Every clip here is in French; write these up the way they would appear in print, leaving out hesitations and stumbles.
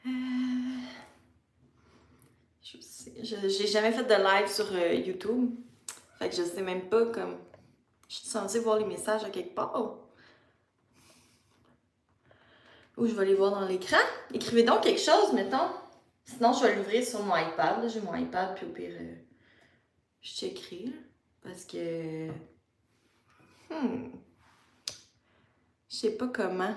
J'ai jamais fait de live sur YouTube. Fait que je sais même pas comme... Je suis censée voir les messages à quelque part. Ou je vais les voir dans l'écran. Écrivez donc quelque chose, mettons. Sinon, je vais l'ouvrir sur mon iPad. J'ai mon iPad, puis au pire, je checkerai. Là, parce que... Je sais pas comment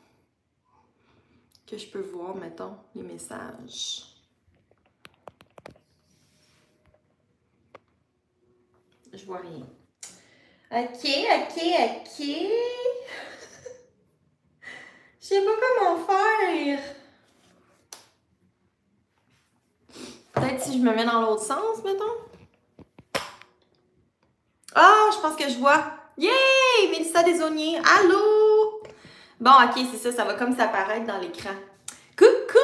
que je peux voir, mettons, les messages. Je vois rien. Ok. Je sais pas comment faire. Peut-être si je me mets dans l'autre sens, mettons. Ah, je pense que je vois. Yay! Mélissa Desaulniers. Allô? Bon, ok, c'est ça. Ça va comme s'apparaître dans l'écran. Coucou!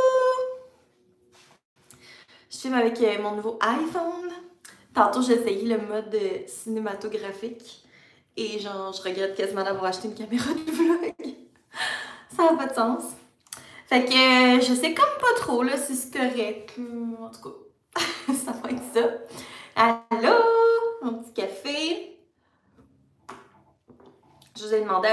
Je filme avec mon nouveau iPhone. Tantôt, j'ai essayé le mode cinématographique. Et genre, je regrette quasiment d'avoir acheté une caméra de vlog. Ça n'a pas de sens. Fait que je sais comme pas trop là, si c'est correct. En tout cas, ça va être ça. Allô? Mon petit café. Je vous ai demandé,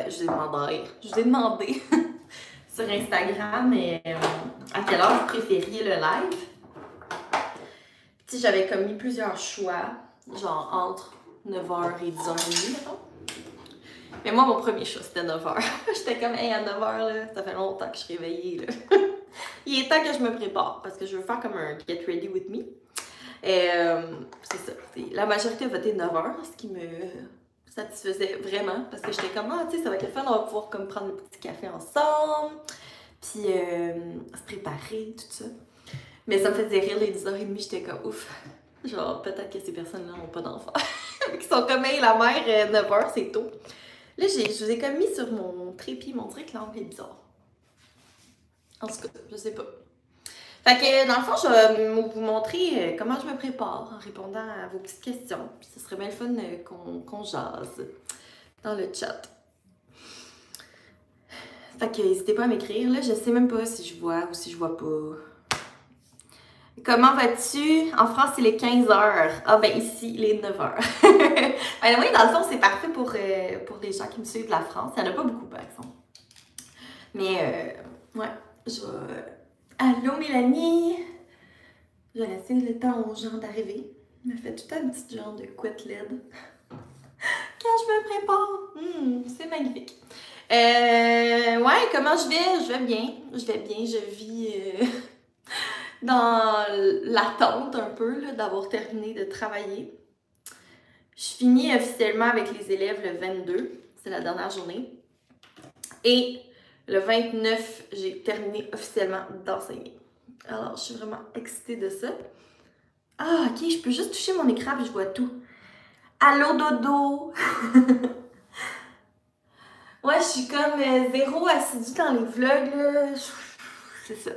sur Instagram à quelle heure vous préfériez le live. Puis j'avais comme mis plusieurs choix, genre entre 9h et 10h30, mettons. Mais moi, mon premier choix, c'était 9h. J'étais comme, hey, à 9h, là, ça fait longtemps que je suis réveillée, là. Il est temps que je me prépare, parce que je veux faire comme un get ready with me. C'est ça. La majorité a voté 9h, ce qui me satisfaisait vraiment, parce que j'étais comme, ah, tu sais, ça va être le fun, on va pouvoir comme prendre le petit café ensemble, puis se préparer, tout ça. Mais ça me faisait rire les 10h30, j'étais comme, ouf, genre, peut-être que ces personnes-là n'ont pas d'enfants. Qui sont comme, hey, la mère, 9h, c'est tôt. Là, je vous ai comme mis sur mon trépied, mon dirait que l'angle est bizarre. En tout cas, je sais pas. Fait que, dans le fond, je vais vous montrer comment je me prépare en répondant à vos petites questions. Puis ce serait bien le fun qu'on jase dans le chat. Fait que, n'hésitez pas à m'écrire. Là, je sais même pas si je vois ou si je vois pas. Comment vas-tu? En France, c'est les 15h. Ah ben ici, les 9h. Oui, dans le fond, c'est parfait pour les gens qui me suivent de la France. Il n'y en a pas beaucoup, par exemple. Mais, ouais, je vais... Allô, Mélanie? Je vais laisser le temps aux gens d'arriver. Je me fais tout un petit genre de couette LED. Quand je me prépare. C'est magnifique. Ouais, comment je vais? Je vais bien. Je vis... dans l'attente un peu d'avoir terminé de travailler. Je finis officiellement avec les élèves le 22, c'est la dernière journée. Et le 29, j'ai terminé officiellement d'enseigner. Alors, je suis vraiment excitée de ça. Ah, ok, je peux juste toucher mon écran et je vois tout. Allô, dodo! Ouais, je suis comme zéro assidue dans les vlogs, là. C'est ça.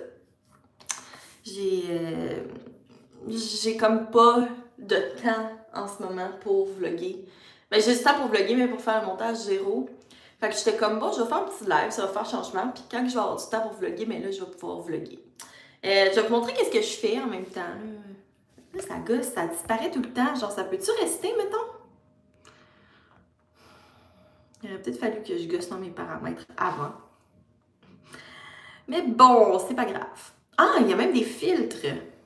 J'ai comme pas de temps en ce moment pour vlogger. Ben, j'ai du temps pour vlogger, mais pour faire le montage, zéro. Fait que j'étais comme, bon, je vais faire un petit live, ça va faire changement. Puis quand je vais avoir du temps pour vlogger, mais là, je vais pouvoir vlogger. Je vais vous montrer qu'est-ce que je fais en même temps. Là, ça gosse, ça disparaît tout le temps. Genre, ça peut-tu rester, mettons? Il aurait peut-être fallu que je gosse dans mes paramètres avant. Mais bon, c'est pas grave. Ah, il y a même des filtres.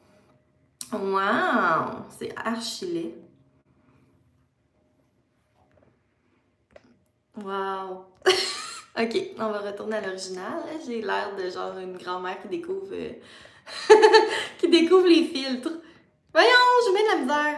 Wow! C'est archi laid. Wow! Ok, on va retourner à l'original. J'ai l'air de genre une grand-mère qui découvre qui découvre les filtres. Voyons, j'ai bien de la misère.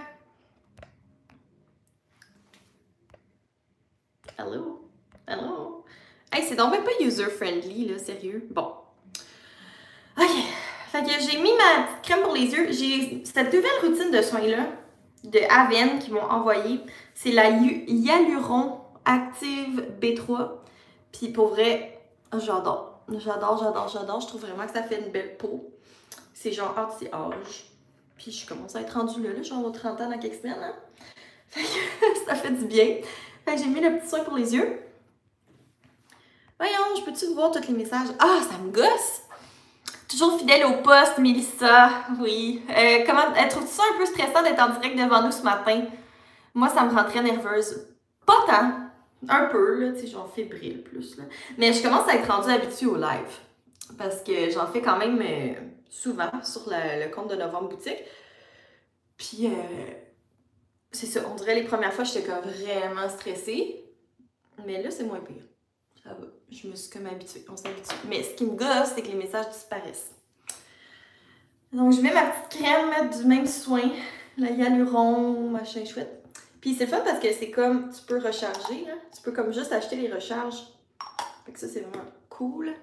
Hello? Hello? Hey, c'est donc même pas user-friendly, là, sérieux. Bon. Ok. Fait que j'ai mis ma petite crème pour les yeux. J'ai cette nouvelle routine de soins-là de Avène qu'ils m'ont envoyée. C'est la Hyaluron Active B3. Puis pour vrai, j'adore. Je trouve vraiment que ça fait une belle peau. C'est genre anti-âge. Puis je commence à être rendue là, genre aux 30 ans dans quelques semaines. Hein? Fait que ça fait du bien. Fait que j'ai mis le petit soin pour les yeux. Voyons, je peux-tu voir tous les messages? Ah, ça me gosse! Toujours fidèle au poste, Mélissa. Oui. Trouves-tu ça un peu stressant d'être en direct devant nous ce matin? Moi, ça me rend très nerveuse. Pas tant. Un peu, là, tu sais, genre fébrile plus, là. Mais je commence à être rendue habituée au live. Parce que j'en fais quand même souvent sur le compte de Novembre Boutique. Puis, c'est ça, on dirait les premières fois, j'étais comme vraiment stressée. Mais là, c'est moins pire. Ça va. Je me suis comme habituée. On s'habitue. Mais ce qui me gosse, c'est que les messages disparaissent. Donc, je mets ma petite crème du même soin. La hyaluron, machin chouette. Puis c'est le fun parce que c'est comme, tu peux recharger, là. Tu peux comme juste acheter les recharges. Fait que ça, c'est vraiment cool.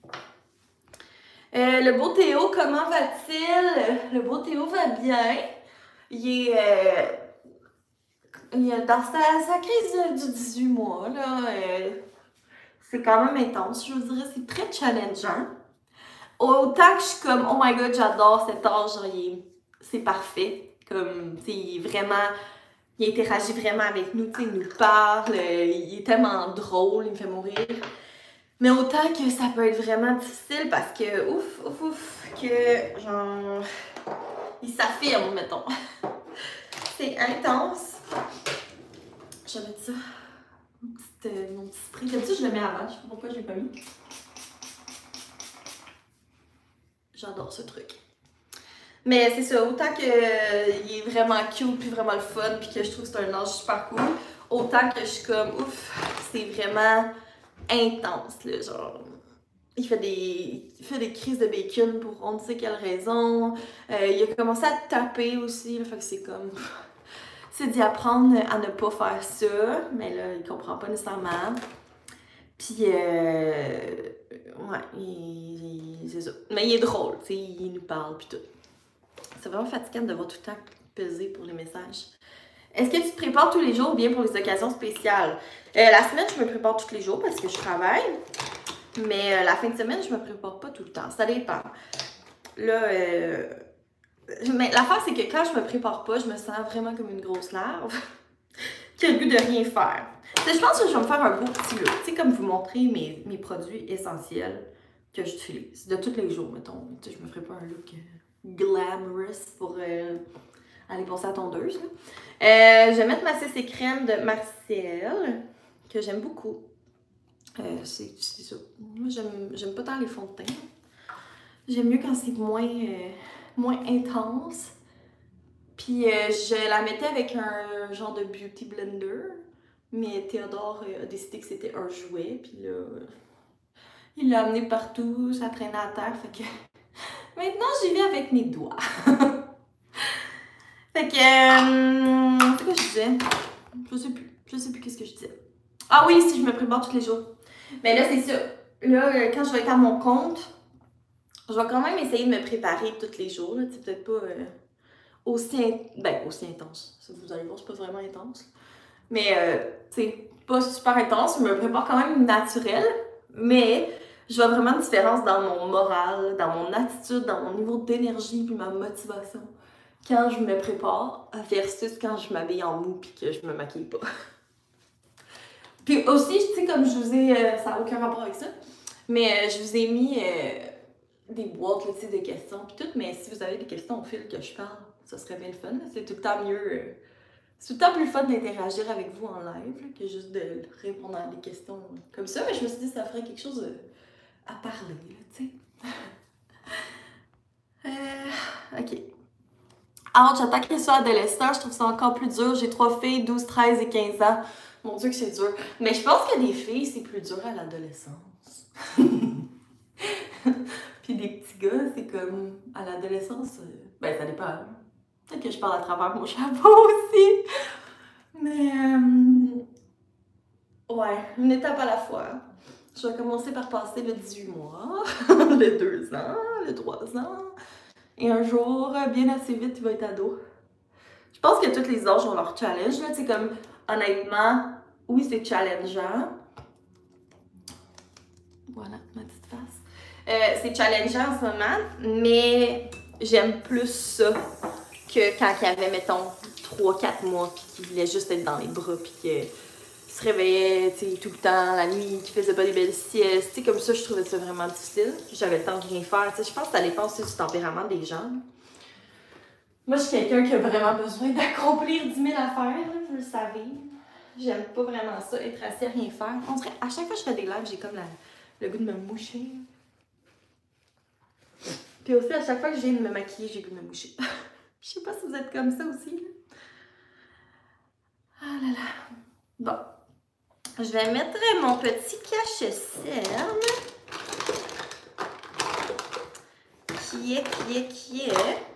Le beau Théo, comment va-t-il? Le beau Théo va bien. Il est dans sa crise du 18 mois, là. C'est quand même intense, je vous dirais. C'est très challengeant. Autant que je suis comme, oh my god, j'adore cet âge, genre, c'est parfait. Comme, tu sais, il interagit vraiment avec nous, tu sais, il nous parle, il est tellement drôle, il me fait mourir. Mais autant que ça peut être vraiment difficile parce que, que, genre, il s'affirme, mettons. C'est intense. Je vais mettre ça, mon petit spray. D'habitude, je le mets avant, je sais pas pourquoi je l'ai pas mis. J'adore ce truc. Mais c'est ça, autant qu'il est vraiment cute, puis vraiment le fun, puis que je trouve que c'est un âge super cool, autant que je suis comme, c'est vraiment intense, là, genre. Il fait des crises de bacon pour on ne sait quelle raison. Il a commencé à taper aussi, là, fait que c'est comme... C'est d'y apprendre à ne pas faire ça, mais là, il comprend pas nécessairement. Puis, ouais, c'est ça. Mais il est drôle, tu sais, il nous parle, puis tout. C'est vraiment fatigant de devoir tout le temps peser pour les messages. Est-ce que tu te prépares tous les jours ou bien pour les occasions spéciales? La semaine, je me prépare tous les jours parce que je travaille. Mais la fin de semaine, je me prépare pas tout le temps. Ça dépend. Là, mais l'affaire, c'est que quand je me prépare pas, je me sens vraiment comme une grosse larve qui a le goût de rien faire. Je pense que je vais me faire un beau petit look. Tu sais, comme vous montrer mes produits essentiels que j'utilise de tous les jours, mettons. Tu sais, je me ferai pas un look glamorous pour aller passer à la tondeuse. Je vais mettre ma CC crème de Marcel, que j'aime beaucoup. C'est ça. Moi, j'aime pas tant les fonds de teint. J'aime mieux quand c'est moins intense. Puis je la mettais avec un genre de beauty blender. Mais Théodore a décidé que c'était un jouet. Puis là, il l'a amené partout, ça traînait à terre. Fait que maintenant, j'y vais avec mes doigts. Fait que, c'est quoi je disais? Je sais plus qu'est-ce que je disais. Ah oui, si je me prépare tous les jours. Mais là, c'est ça. Là, quand je vais être à mon compte, je vais quand même essayer de me préparer tous les jours. C'est peut-être pas aussi intense. Ça, vous allez voir, c'est pas vraiment intense. Mais, tu sais, pas super intense. Je me prépare quand même naturel. Mais je vois vraiment une différence dans mon moral, dans mon attitude, dans mon niveau d'énergie puis ma motivation quand je me prépare versus quand je m'habille en mou puis que je me maquille pas. Puis aussi, tu sais, comme je vous ai... ça n'a aucun rapport avec ça, mais je vous ai mis des boîtes, là, tu sais, de questions puis tout, mais si vous avez des questions au fil que je parle, ça serait bien le fun. C'est tout le temps mieux... c'est tout le temps plus fun d'interagir avec vous en live là, que juste de répondre à des questions comme ça, mais je me suis dit que ça ferait quelque chose à parler, là, tu sais. OK. Alors, j'attends qu'elle soit adolescente, je trouve ça encore plus dur. J'ai 3 filles, 12, 13 et 15 ans. Mon Dieu que c'est dur. Mais je pense que des filles, c'est plus dur à l'adolescence. Puis des petits gars, c'est comme à l'adolescence, ben ça dépend. Peut-être que je parle à travers mon chapeau aussi. Mais, ouais, une étape à la fois. Je vais commencer par passer le 18 mois, le 2 ans, le 3 ans. Et un jour, bien assez vite, il va être ado. Je pense que tous les âges ont leur challenge, là. Tu sais, comme, honnêtement, oui, c'est challengeant. Voilà, ma petite face. C'est challengeant en ce moment, mais j'aime plus ça que quand il y avait, mettons, 3-4 mois, puis qu'il voulait juste être dans les bras, puis que se réveillait, tu sais, tout le temps, la nuit, qui faisait pas des belles siestes. Tu sais, comme ça, je trouvais ça vraiment difficile. J'avais le temps de rien faire. Tu sais, je pense que ça dépend aussi du tempérament des gens. Moi, je suis quelqu'un qui a vraiment besoin d'accomplir 10 000 affaires, là, vous le savez. J'aime pas vraiment ça, être assis à rien faire. On dirait, à chaque fois que je fais des lives, j'ai comme le goût de me moucher. Puis aussi, à chaque fois que je viens de me maquiller, j'ai le goût de me moucher. Je sais pas si vous êtes comme ça aussi. Là. Ah là là. Bon. Je vais mettre mon petit cache-cerne. Qui est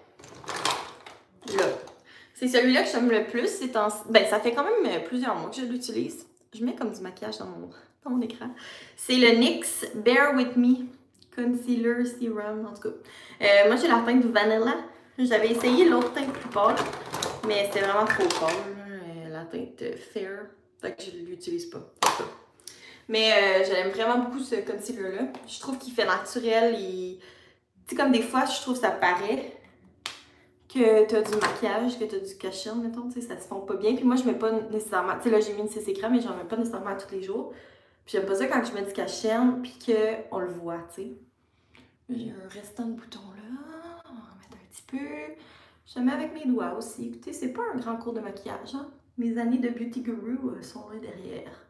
là. C'est celui-là que j'aime le plus. Ben, ça fait quand même plusieurs mois que je l'utilise. Je mets comme du maquillage dans mon écran. C'est le NYX Bear With Me Concealer Serum, en tout cas. Moi, j'ai la teinte Vanilla. J'avais essayé l'autre teinte plus pâle, mais c'était vraiment trop pâle, la teinte Fair. Fait que je ne l'utilise pas. Mais j'aime vraiment beaucoup ce concealer-là. Je trouve qu'il fait naturel. Tu sais, comme des fois, je trouve que ça paraît que tu as du maquillage, que tu as du cache-cerne, mettons, tu sais, ça se fond pas bien. Puis moi, je mets pas nécessairement, tu sais, là, j'ai mis une CC crème, mais j'en mets pas nécessairement tous les jours. Puis j'aime pas ça quand je mets du cache-cerne, puis qu'on le voit, tu sais. J'ai un restant de bouton là, on va en mettre un petit peu. Je le mets avec mes doigts aussi. Écoutez, c'est pas un grand cours de maquillage, hein. Mes années de Beauty Guru sont là derrière.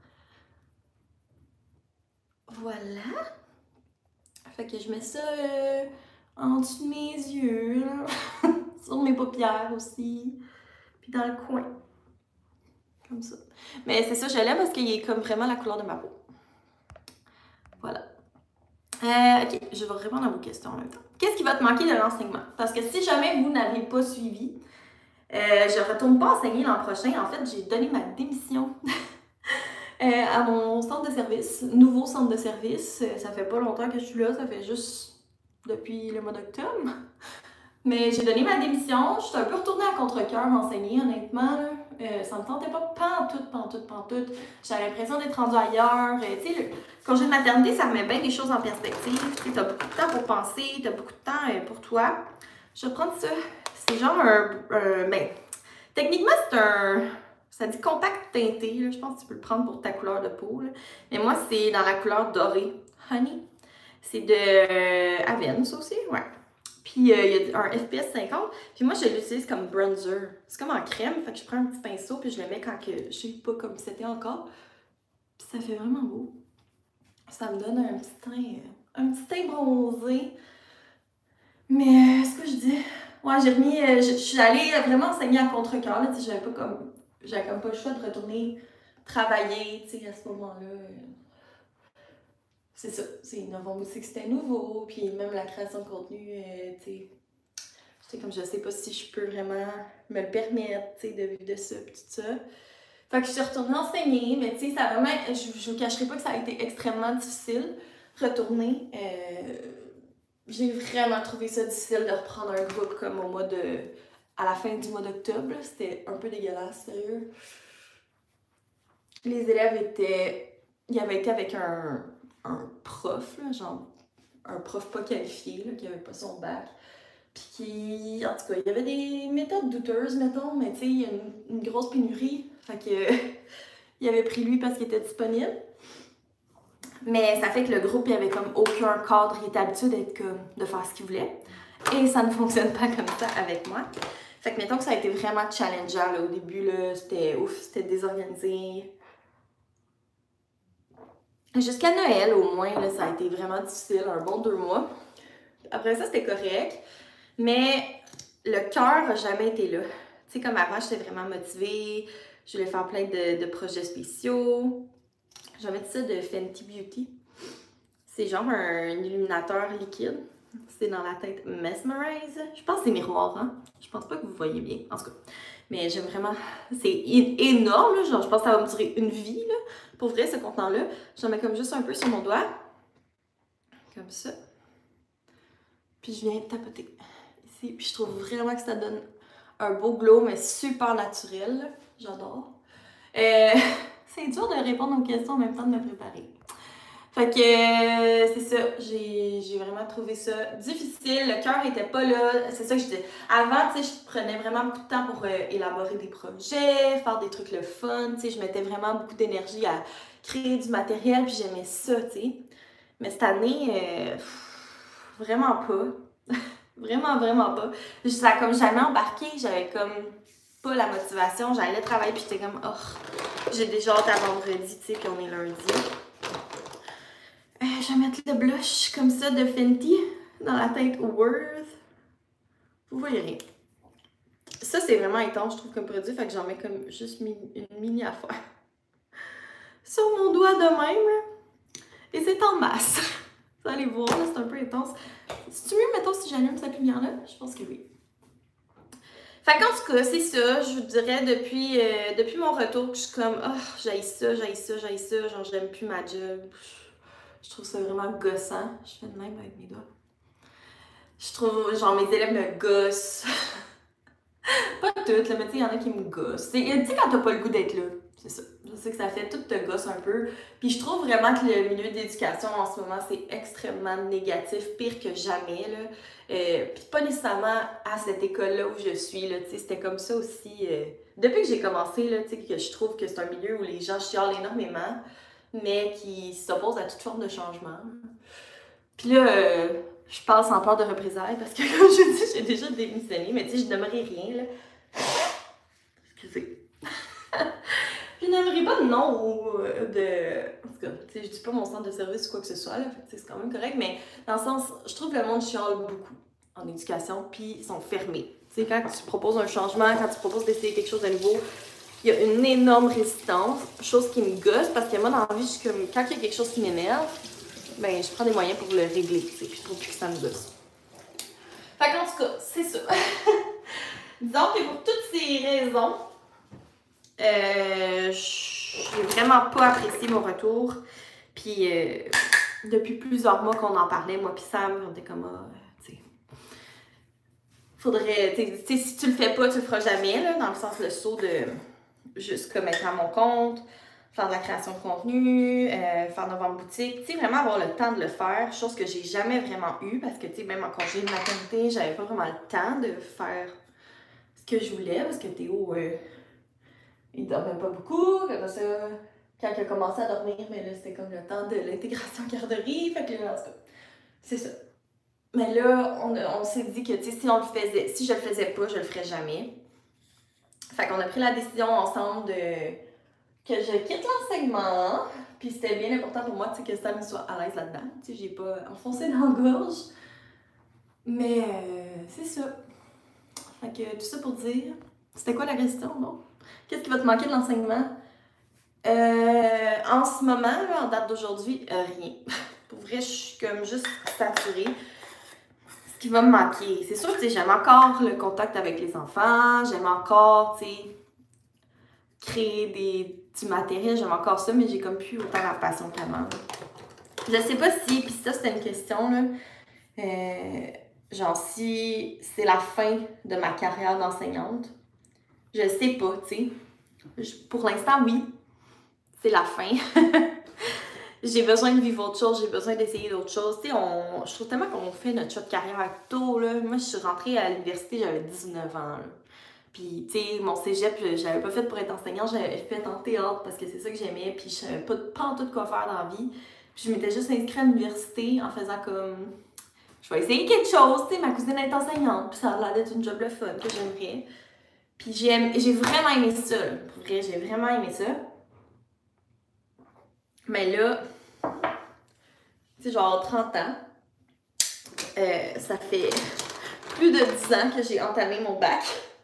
Voilà. Fait que je mets ça en dessous de mes yeux, là. Sur mes paupières aussi. Puis dans le coin. Comme ça. Mais c'est ça, je l'aime parce qu'il est comme vraiment la couleur de ma peau. Voilà. Ok, je vais répondre à vos questions en même temps. Qu'est-ce qui va te manquer de l'enseignement? Parce que si jamais vous n'avez pas suivi, je retourne pas enseigner l'an prochain. En fait, j'ai donné ma démission à mon centre de service, nouveau centre de service. Ça fait pas longtemps que je suis là, ça fait juste depuis le mois d'octobre. Mais j'ai donné ma démission, je suis un peu retournée à contre-cœur enseigner, honnêtement. Ça me tentait pas pantoute. J'avais l'impression d'être rendue ailleurs. Tu sais, le congé de maternité, ça remet bien les choses en perspective. Tu as beaucoup de temps pour penser, tu as beaucoup de temps pour toi. Je vais prendre ça. C'est genre ben, techniquement, ça dit contact teinté. Là. Je pense que tu peux le prendre pour ta couleur de peau. Là. Mais moi, c'est dans la couleur dorée. Honey. C'est de Avène, ça aussi, ouais. Puis il y a un FPS 50. Puis moi, je l'utilise comme bronzer. C'est comme en crème. Fait que je prends un petit pinceau puis je le mets quand je sais pas comme c'était encore. Puis ça fait vraiment beau. Ça me donne un petit teint bronzé. Mais ce que je dis, ouais, j'ai remis. Je suis allée vraiment enseigner à contre-cœur. J'avais comme pas le choix de retourner travailler, tu sais, à ce moment-là. C'est ça, c'est novembre aussi que c'était nouveau, puis même la création de contenu, tu sais, comme je sais pas si je peux vraiment me le permettre, tu sais, de vivre de ça, pis tout ça. Fait que je suis retournée enseigner, mais tu sais, ça a vraiment, je vous cacherai pas que ça a été extrêmement difficile, retourner. J'ai vraiment trouvé ça difficile de reprendre un groupe comme à la fin du mois d'octobre, c'était un peu dégueulasse, sérieux. Les élèves ils avaient été avec un prof, là, genre un prof pas qualifié, là, qui avait pas son bac. Puis qui, en tout cas, il y avait des méthodes douteuses, mettons, mais tu sais, il y a une grosse pénurie. Fait que, il avait pris lui parce qu'il était disponible. Mais ça fait que le groupe, il avait comme aucun cadre, il était habitué de faire ce qu'il voulait. Et ça ne fonctionne pas comme ça avec moi. Fait que, mettons que ça a été vraiment challengeant, là, au début, là, c'était ouf, c'était désorganisé. Jusqu'à Noël, au moins, là, ça a été vraiment difficile, un bon 2 mois. Après ça, c'était correct, mais le cœur n'a jamais été là. Tu sais, comme avant, j'étais vraiment motivée, je voulais faire plein de projets spéciaux. J'avais dit ça de Fenty Beauty. C'est genre un illuminateur liquide. C'est dans la teinte Mesmerize. Je pense que c'est miroir, hein? Je pense pas que vous voyez bien, en tout cas. Mais j'aime vraiment... C'est énorme, là. Genre, je pense que ça va me durer une vie, là. Pour vrai, ce contenant-là. J'en mets comme juste un peu sur mon doigt. Comme ça. Puis je viens tapoter ici. Puis je trouve vraiment que ça donne un beau glow, mais super naturel. J'adore. C'est dur de répondre aux questions en même temps de me préparer. Fait que c'est ça, j'ai vraiment trouvé ça difficile, le cœur était pas là, c'est ça que je disais. Avant, tu sais, je prenais vraiment beaucoup de temps pour élaborer des projets, faire des trucs le fun, tu sais, je mettais vraiment beaucoup d'énergie à créer du matériel, puis j'aimais ça, tu sais. Mais cette année, vraiment pas. Vraiment pas. Ça a comme jamais embarqué, j'avais comme pas la motivation, j'allais travailler, puis j'étais comme, oh, j'ai déjà hâte à vendredi, tu sais, puis on est lundi. Je vais mettre le blush comme ça de Fenty dans la teinte Worth. Vous voyez rien. Ça, c'est vraiment intense, je trouve, comme produit. Fait que j'en mets comme juste une mini affaire sur mon doigt de même. Là. Et c'est en masse. Vous allez voir, là, c'est un peu intense. C'est-tu mieux, mettons, si j'allume cette lumière-là? Je pense que oui. Fait qu'en tout cas, c'est ça, je vous dirais, depuis mon retour, que je suis comme, oh, j'haïs ça, genre, j'aime plus ma job. Je trouve ça vraiment gossant. Je fais de même avec mes doigts. Je trouve, genre, mes élèves me gossent. Pas toutes, là, mais tu sais, il y en a qui me gossent. Tu sais, quand t'as pas le goût d'être là, c'est ça. Je sais que ça fait tout te gosse un peu. Puis je trouve vraiment que le milieu d'éducation en ce moment, c'est extrêmement négatif, pire que jamais, là. Puis pas nécessairement à cette école-là où je suis, là, tu sais, c'était comme ça aussi. Depuis que j'ai commencé, là, tu sais, que je trouve que c'est un milieu où les gens chialent énormément, mais qui s'opposent à toute forme de changement. Puis là, je parle sans peur de représailles parce que, comme je dis, j'ai déjà démissionné, mais tu sais, je n'aimerais rien, là. Excusez. Je n'aimerais pas de nom ou de... En tout cas, tu sais, je dis pas mon centre de service ou quoi que ce soit, là, fait que c'est quand même correct, mais dans le sens, je trouve que le monde chiale beaucoup en éducation, puis ils sont fermés. Tu sais, quand tu proposes un changement, quand tu proposes d'essayer quelque chose de nouveau, il y a une énorme résistance, chose qui me gosse, parce que moi, dans la vie, je suis comme, quand il y a quelque chose qui m'énerve, ben, je prends des moyens pour le régler, tu sais, puis je trouve plus que ça me gosse. Fait qu'en tout cas, c'est ça. Disons que pour toutes ces raisons, j'ai vraiment pas apprécié mon retour. Puis depuis plusieurs mois qu'on en parlait, moi pis Sam, on était comme, tu sais, faudrait, tu sais, si tu le fais pas, tu le feras jamais, là, dans le sens le saut de juste comme être à mon compte, faire de la création de contenu, faire novembre boutique, tu sais, vraiment avoir le temps de le faire, chose que j'ai jamais vraiment eu, parce que, tu sais, même en congé de maternité, j'avais pas vraiment le temps de faire ce que je voulais, parce que Théo, il dormait pas beaucoup, comme ça, quand il a commencé à dormir, mais là, c'était comme le temps de l'intégration garderie, fait que là, en tout cas, c'est ça. Mais là, on s'est dit que, tu sais, si je le faisais pas, je le ferais jamais. Fait qu'on a pris la décision ensemble que je quitte l'enseignement, puis c'était bien important pour moi, tu sais, que Sam soit à l'aise là-dedans, tu sais, j'ai pas enfoncé dans la gorge. Mais c'est ça. Fait que tout ça pour dire, c'était quoi la question, non? Qu'est-ce qui va te manquer de l'enseignement? En ce moment, là, en date d'aujourd'hui, rien. Pour vrai, je suis comme juste saturée. Ce qui va me manquer, c'est sûr que j'aime encore le contact avec les enfants, j'aime encore, tu sais, créer du matériel, j'aime encore ça, mais j'ai comme plus autant la passion qu'avant. Je sais pas si, puis ça c'était une question, là, genre si c'est la fin de ma carrière d'enseignante. Je sais pas, tu sais. Pour l'instant, oui. C'est la fin. J'ai besoin de vivre autre chose, j'ai besoin d'essayer d'autres choses. Tu sais, je trouve tellement qu'on fait notre choix de carrière tôt, là. Moi, je suis rentrée à l'université, j'avais 19 ans, là. Puis, tu sais, mon cégep, je l'avais pas fait pour être enseignante, j'avais fait en théâtre parce que c'est ça que j'aimais, puis je savais pas en tout quoi faire dans la vie. Puis, je m'étais juste inscrite à l'université en faisant comme... Je vais essayer quelque chose, tu sais, ma cousine est enseignante, puis ça a l'air d'être une job le fun que j'aimerais. Puis, j'ai vraiment aimé ça, là. Pour vrai, j'ai vraiment aimé ça. Mais là, c'est genre 30 ans. Ça fait plus de 10 ans que j'ai entamé mon bac.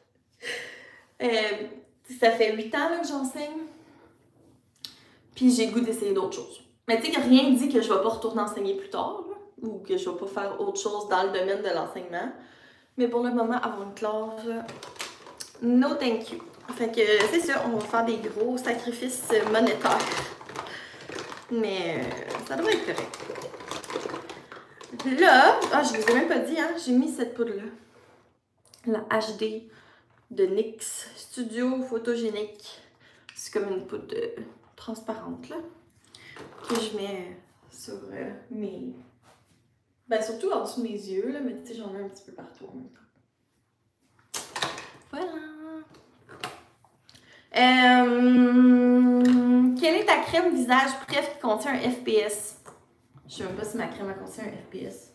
Ça fait 8 ans là, que j'enseigne. Puis j'ai le goût d'essayer d'autres choses. Mais tu sais, rien ne dit que je vais pas retourner enseigner plus tard, là, ou que je vais pas faire autre chose dans le domaine de l'enseignement. Mais pour le moment, avoir une classe, no thank you. Fait que c'est ça, on va faire des gros sacrifices monétaires. Mais ça devrait être correct. Là, je vous ai même pas dit, hein, j'ai mis cette poudre-là. La HD de NYX Studio Photogénique. C'est comme une poudre transparente, là, que je mets sur mes... Ben, surtout en dessous de mes yeux, là, mais tu sais, j'en ai un petit peu partout en même temps. Voilà! Quelle est ta crème visage préf qui contient un FPS? Je sais même pas si ma crème a contient un FPS.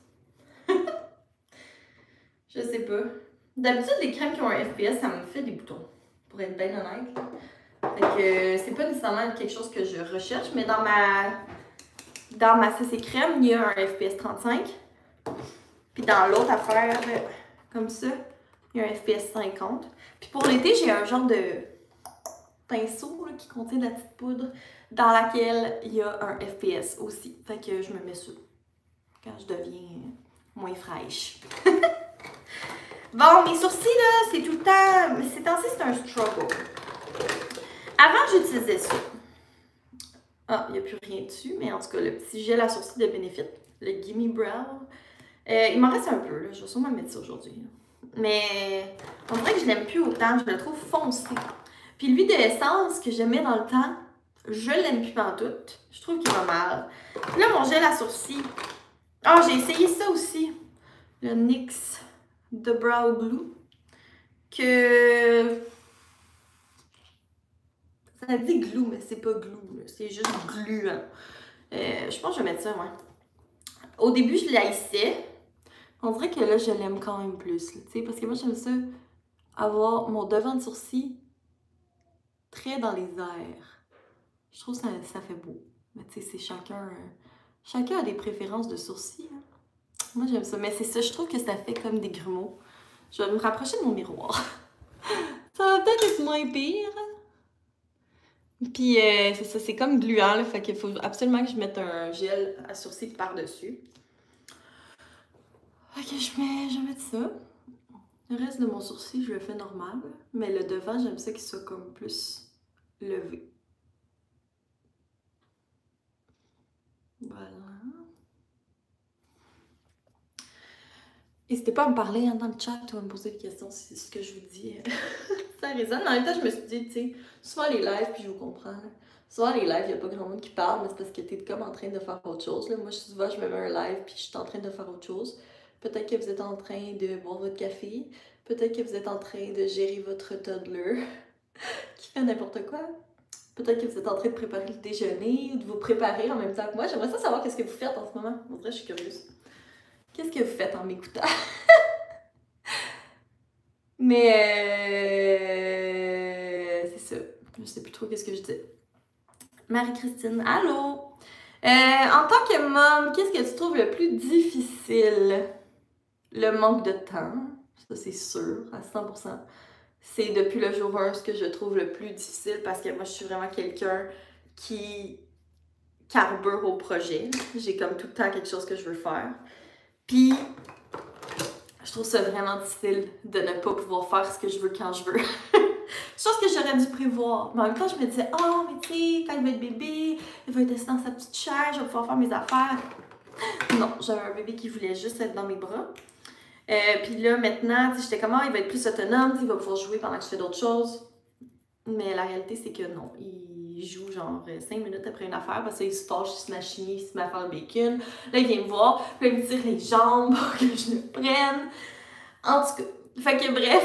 Je sais pas. D'habitude, les crèmes qui ont un FPS, ça me fait des boutons. Pour être bien honnête. Fait que c'est pas nécessairement quelque chose que je recherche, mais dans ma CC crème, il y a un FPS 35. Puis dans l'autre affaire, comme ça, il y a un FPS 50. Puis pour l'été, j'ai un genre de pinceau là, qui contient de la petite poudre dans laquelle il y a un FPS aussi. Fait que je me mets ça quand je deviens moins fraîche. Bon, mes sourcils là, c'est tout le temps... Ces temps-ci, c'est un struggle. Avant, j'utilisais ça. Ah, il n'y a plus rien dessus, mais en tout cas, le petit gel à sourcils de Benefit, le Gimme Brow. Il m'en reste un peu, là. Je vais sûrement mettre ça aujourd'hui. Mais on dirait que je l'aime plus autant, je le trouve foncé. Puis l'huile d'essence que je mets dans le temps, je l'aime plus pantoute. Je trouve qu'il va mal. Puis là, mon gel à sourcils. Ah, j'ai essayé ça aussi. Le NYX The Brow Glue. Que... Ça dit glue, mais c'est pas glue. C'est juste gluant. Je pense que je vais mettre ça, moi. Au début, je l'haïssais. On dirait que là, je l'aime quand même plus. Parce que moi, j'aime ça avoir mon devant de sourcil très dans les airs. Je trouve que ça fait beau. Mais tu sais, c'est chacun a des préférences de sourcils. Hein. Moi, j'aime ça. Mais c'est ça, je trouve que ça fait comme des grumeaux. Je vais me rapprocher de mon miroir. Ça va peut-être être moins pire. Puis, c'est ça, c'est comme gluant, là, fait qu'il faut absolument que je mette un gel à sourcils par-dessus. Ok, je vais mettre ça. Le reste de mon sourcil, je le fais normal. Mais le devant, j'aime ça qu'il soit comme plus levé. Voilà. N'hésitez pas à me parler dans le chat ou à me poser des questions si ce que je vous dis, ça résonne. En même temps, je me suis dit, tu sais, souvent les lives, puis je vous comprends. Là. Souvent les lives, il n'y a pas grand monde qui parle, mais c'est parce que tu es comme en train de faire autre chose. Là. Moi, souvent, je me mets un live, puis je suis en train de faire autre chose. Peut-être que vous êtes en train de boire votre café. Peut-être que vous êtes en train de gérer votre toddler qui fait n'importe quoi. Peut-être que vous êtes en train de préparer le déjeuner ou de vous préparer en même temps que moi. J'aimerais ça savoir qu'est-ce que vous faites en ce moment. En vrai, je suis curieuse. Qu'est-ce que vous faites en m'écoutant? Mais c'est ça. Je sais plus trop qu'est-ce que je dis. Marie-Christine, allô? En tant que môme, qu'est-ce que tu trouves le plus difficile? Le manque de temps. Ça, c'est sûr, à 100%. C'est depuis le jour 1 ce que je trouve le plus difficile parce que moi, je suis vraiment quelqu'un qui carbure au projet. J'ai comme tout le temps quelque chose que je veux faire. Puis, je trouve ça vraiment difficile de ne pas pouvoir faire ce que je veux quand je veux. Chose que j'aurais dû prévoir. Mais en même temps, je me disais, oh, mais tu sais, quand il va être bébé, il va être assis dans sa petite chaise, je vais pouvoir faire mes affaires. Non, j'avais un bébé qui voulait juste être dans mes bras. Puis là, maintenant, j'étais comme, il va être plus autonome, il va pouvoir jouer pendant que je fais d'autres choses. Mais la réalité, c'est que non. Il joue genre 5 minutes après une affaire, parce qu'il se fâche, il se met à chigner, il se met à faire le bacon. Là, il vient me voir, puis là, il me tire les jambes pour que je le prenne. En tout cas, fait que bref,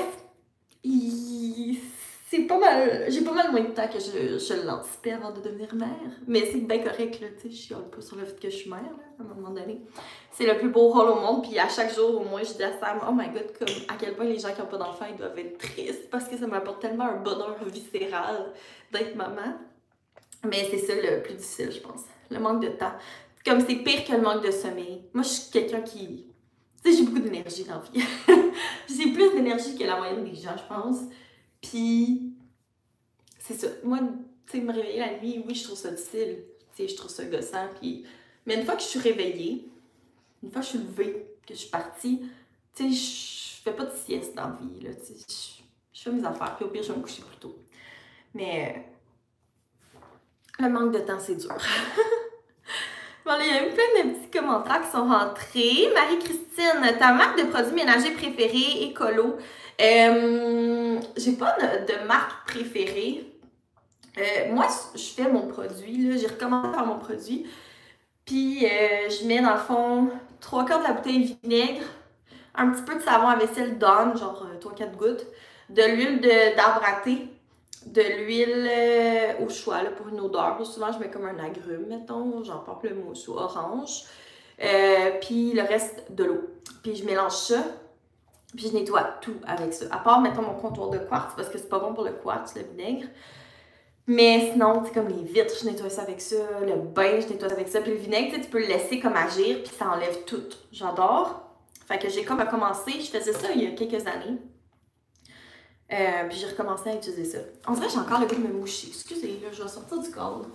c'est pas mal. J'ai pas mal moins de temps que je l'anticipais avant de devenir mère. Mais c'est bien correct, là, tu sais, je chiale pas sur le fait que je suis mère, là, à un moment donné. C'est le plus beau rôle au monde, puis à chaque jour, au moins, je dis à Sam, oh my god, comme à quel point les gens qui n'ont pas d'enfants, ils doivent être tristes, parce que ça m'apporte tellement un bonheur viscéral d'être maman. Mais c'est ça le plus difficile, je pense. Le manque de temps. Comme c'est pire que le manque de sommeil. Moi, je suis quelqu'un qui... Tu sais, j'ai beaucoup d'énergie dans la vie. J'ai plus d'énergie que la moyenne des gens, je pense. Puis, c'est ça. Moi, tu sais, me réveiller la nuit, oui, je trouve ça difficile. Tu sais, je trouve ça gossant. Puis... Mais une fois que je suis réveillée, une fois que je suis levée, que je suis partie, tu sais, je fais pas de sieste dans la vie, là. Tu sais, je fais mes affaires. Puis au pire, je vais me coucher plus tôt. Mais... le manque de temps, c'est dur. Bon, là, il y a eu plein de petits commentaires qui sont rentrés. Marie-Christine, ta marque de produits ménagers préférée, écolo. J'ai pas de marque préférée. Moi, je fais mon produit, là. J'ai recommencé à faire mon produit. Puis je mets dans le fond 3/4 de la bouteille de vinaigre, un petit peu de savon à vaisselle Dawn, genre 3-4 gouttes, de l'huile d'arbre à thé, de l'huile au choix là, pour une odeur. Souvent, je mets comme un agrume, mettons, genre pamplemousse ou orange. Puis le reste de l'eau. Puis je mélange ça, puis je nettoie tout avec ça. À part, mettons, mon contour de quartz, parce que c'est pas bon pour le quartz, le vinaigre. Mais sinon, tu sais, comme les vitres, je nettoie ça avec ça. Le bain, je nettoie ça avec ça. Puis le vinaigre, tu peux le laisser comme agir, puis ça enlève tout. J'adore. Fait que j'ai comme recommencé. Je faisais ça il y a quelques années. Puis j'ai recommencé à utiliser ça. On dirait que j'ai encore le goût de me moucher. Excusez, là, je vais sortir du cadre.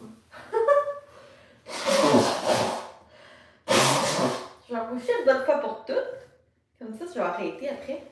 Je vais me moucher une bonne fois pour toutes. Comme ça, je vais arrêter après.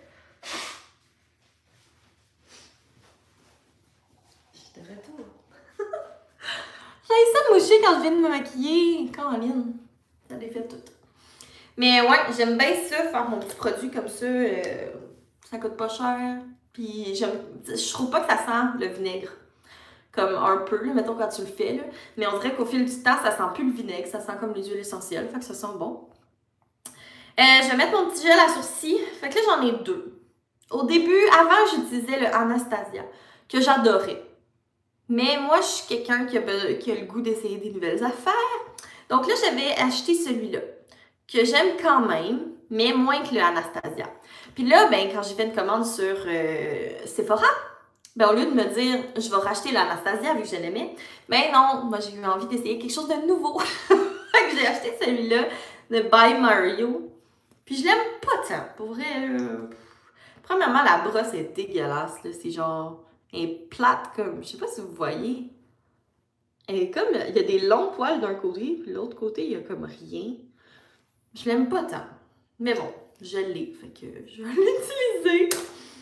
Je suis de retour. J'ai ça de moucher quand je viens de me maquiller. Caroline, ça défait tout. Mais ouais, j'aime bien ça, faire mon petit produit comme ça. Ça coûte pas cher. Puis je trouve pas que ça sent le vinaigre. Comme un peu, là, mettons quand tu le fais. Là. Mais on dirait qu'au fil du temps, ça sent plus le vinaigre. Ça sent comme les huiles essentielles. Fait que ça sent bon. Je vais mettre mon petit gel à sourcils. Fait que là, j'en ai 2. Au début, avant, j'utilisais le Anastasia, que j'adorais. Mais moi, je suis quelqu'un qui a le goût d'essayer des nouvelles affaires. Donc là, j'avais acheté celui-là, que j'aime quand même, mais moins que le Anastasia. Puis là, ben, quand j'ai fait une commande sur Sephora, ben, au lieu de me dire, je vais racheter l'Anastasia vu que je l'aimais, ben non, moi, j'ai eu envie d'essayer quelque chose de nouveau. Fait que j'ai acheté celui-là de By Mario. Puis je l'aime pas tant, pour vrai. Premièrement, la brosse est dégueulasse, là. C'est genre, elle est plate comme, je sais pas si vous voyez. Elle est comme, il y a des longs poils d'un côté, puis de l'autre côté, il y a comme rien. Je l'aime pas tant. Mais bon, je l'ai, fait que je vais l'utiliser.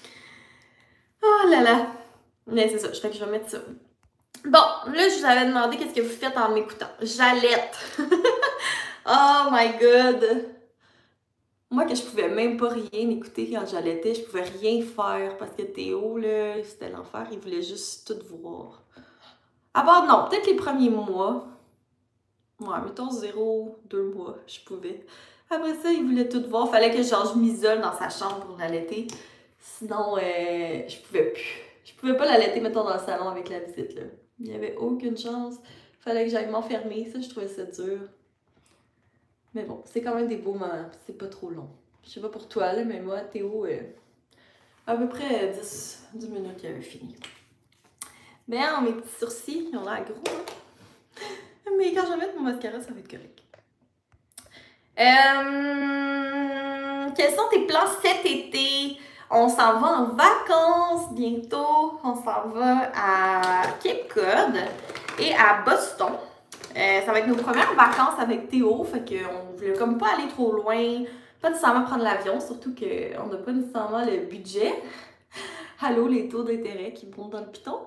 Oh là là. Mais c'est ça, fait que je vais mettre ça. Bon, là, je vous avais demandé qu'est-ce que vous faites en m'écoutant. J'allaite. Oh my god. Moi, que je pouvais même pas rien écouter quand j'allaitais, je pouvais rien faire parce que Théo, là, c'était l'enfer, il voulait juste tout voir. À part, non, peut-être les premiers mois. Ouais, mettons 0-2 mois, je pouvais. Après ça, il voulait tout voir. Fallait que genre, je m'isole dans sa chambre pour l'allaiter. Sinon, je pouvais plus. Je pouvais pas l'allaiter, mettons, dans le salon avec la visite, là. Il n'y avait aucune chance. Fallait que j'aille m'enfermer. Ça, je trouvais ça dur. Mais bon, c'est quand même des beaux moments. C'est pas trop long. Je sais pas pour toi, là, mais moi, Théo, à peu près 10 minutes, il avait fini. Ben, mes petits sourcils, ils ont l'air gros, hein? Mais quand je vais mettre mon mascara, ça va être correct. Quels sont tes plans cet été? On s'en va en vacances bientôt. On s'en va à Cape Cod et à Boston. Ça va être nos premières vacances avec Théo, fait qu'on voulait comme pas aller trop loin, pas nécessairement prendre l'avion, surtout qu'on n'a pas nécessairement le budget. Allô, les taux d'intérêt qui montent dans le piton.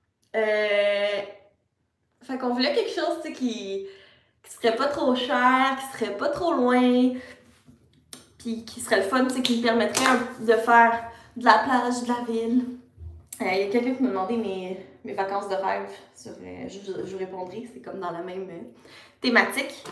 Fait qu'on voulait quelque chose, tu sais, qui serait pas trop cher, qui serait pas trop loin, puis qui serait le fun, tu sais, qui me permettrait de faire de la plage, de la ville. Il y a quelqu'un qui m'a demandé mes vacances de rêve. Je répondrai, c'est comme dans la même thématique.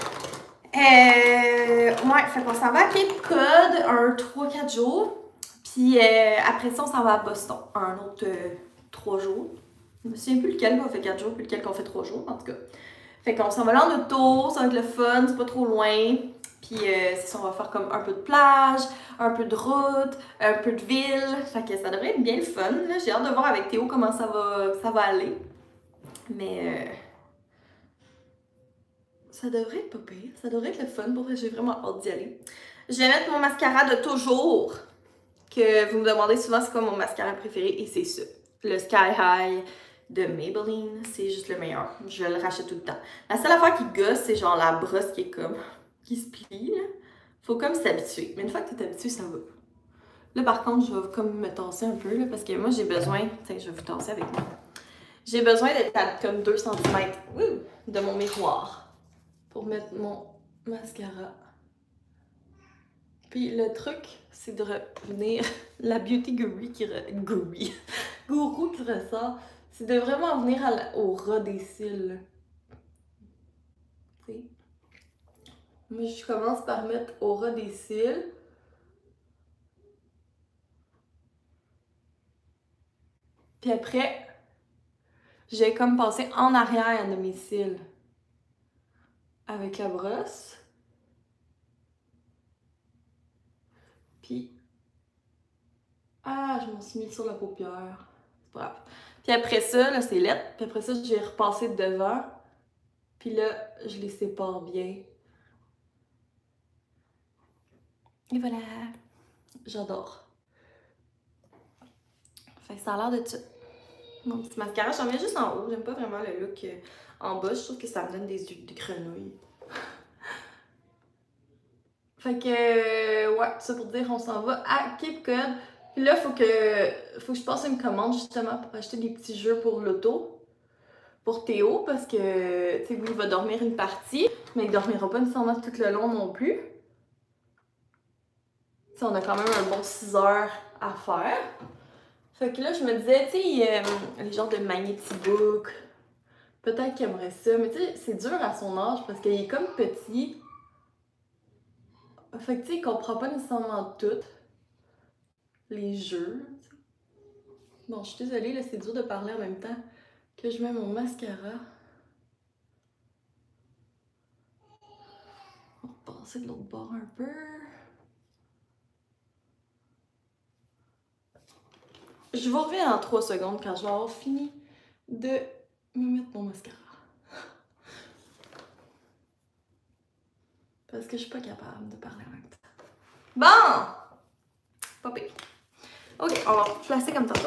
Ouais, fait qu'on s'en va à Cape Cod un 3-4 jours. Puis après ça, on s'en va à Boston un autre 3 jours. Je me souviens plus lequel qu'on fait 4 jours, puis lequel qu'on fait 3 jours, en tout cas. Fait qu'on s'en va là en auto, ça va être le fun, c'est pas trop loin. Puis c'est ça, on va faire comme un peu de plage, un peu de route, un peu de ville. Fait que ça devrait être bien le fun. J'ai hâte de voir avec Théo comment ça va aller. Mais ça devrait être pas pire. Ça devrait être le fun. Pour vrai, j'ai vraiment hâte d'y aller. Je vais mettre mon mascara de toujours. Que vous me demandez souvent c'est quoi mon mascara préféré. Et c'est ça. Le Sky High de Maybelline. C'est juste le meilleur. Je le rachète tout le temps. La seule affaire qui gosse, c'est genre la brosse qui est comme... qui se plie, là. Faut comme s'habituer. Mais une fois que tu es habitué, ça va. Là, par contre, je vais comme me tasser un peu, là, parce que moi, j'ai besoin... Tiens, je vais vous tasser avec moi. J'ai besoin d'être à comme 2 cm de mon miroir pour mettre mon mascara. Puis le truc, c'est de revenir... La Beauty Guru qui ressort, c'est de vraiment venir au ras des cils. Tu sais? Moi, je commence par mettre au ras des cils. Puis après, j'ai comme passé en arrière de mes cils avec la brosse. Puis, je m'en suis mis sur la paupière. C'est pas grave. Puis après ça, là, c'est lettre. Puis après ça, j'ai repassé devant. Puis là, je les sépare bien. Et voilà. J'adore. Fait que ça a l'air de ça. Mon petit mascara, j'en mets juste en haut. J'aime pas vraiment le look en bas. Je trouve que ça me donne des grenouilles. Fait que, ouais, ça pour dire, on s'en va à Cape Cod. Puis là, faut que je passe une commande justement pour acheter des petits jeux pour l'auto. Pour Théo, parce que, tu sais, oui, il va dormir une partie, mais il dormira pas nécessairement tout le long non plus. Tu sais, on a quand même un bon 6 heures à faire. Fait que là, je me disais, tu sais, les genres de magnétibook, peut-être qu'il aimerait ça, mais tu sais, c'est dur à son âge parce qu'il est comme petit. Fait que tu sais, il comprend pas nécessairement tout. Les jeux. T'sais. Bon, je suis désolée, là, c'est dur de parler en même temps que je mets mon mascara. On va passer de l'autre bord un peu. Je vous reviens en 3 secondes quand je vais avoir fini de me mettre mon mascara. Parce que je suis pas capable de parler en même temps. Bon! Pas pire. Ok, on va placer comme tantôt.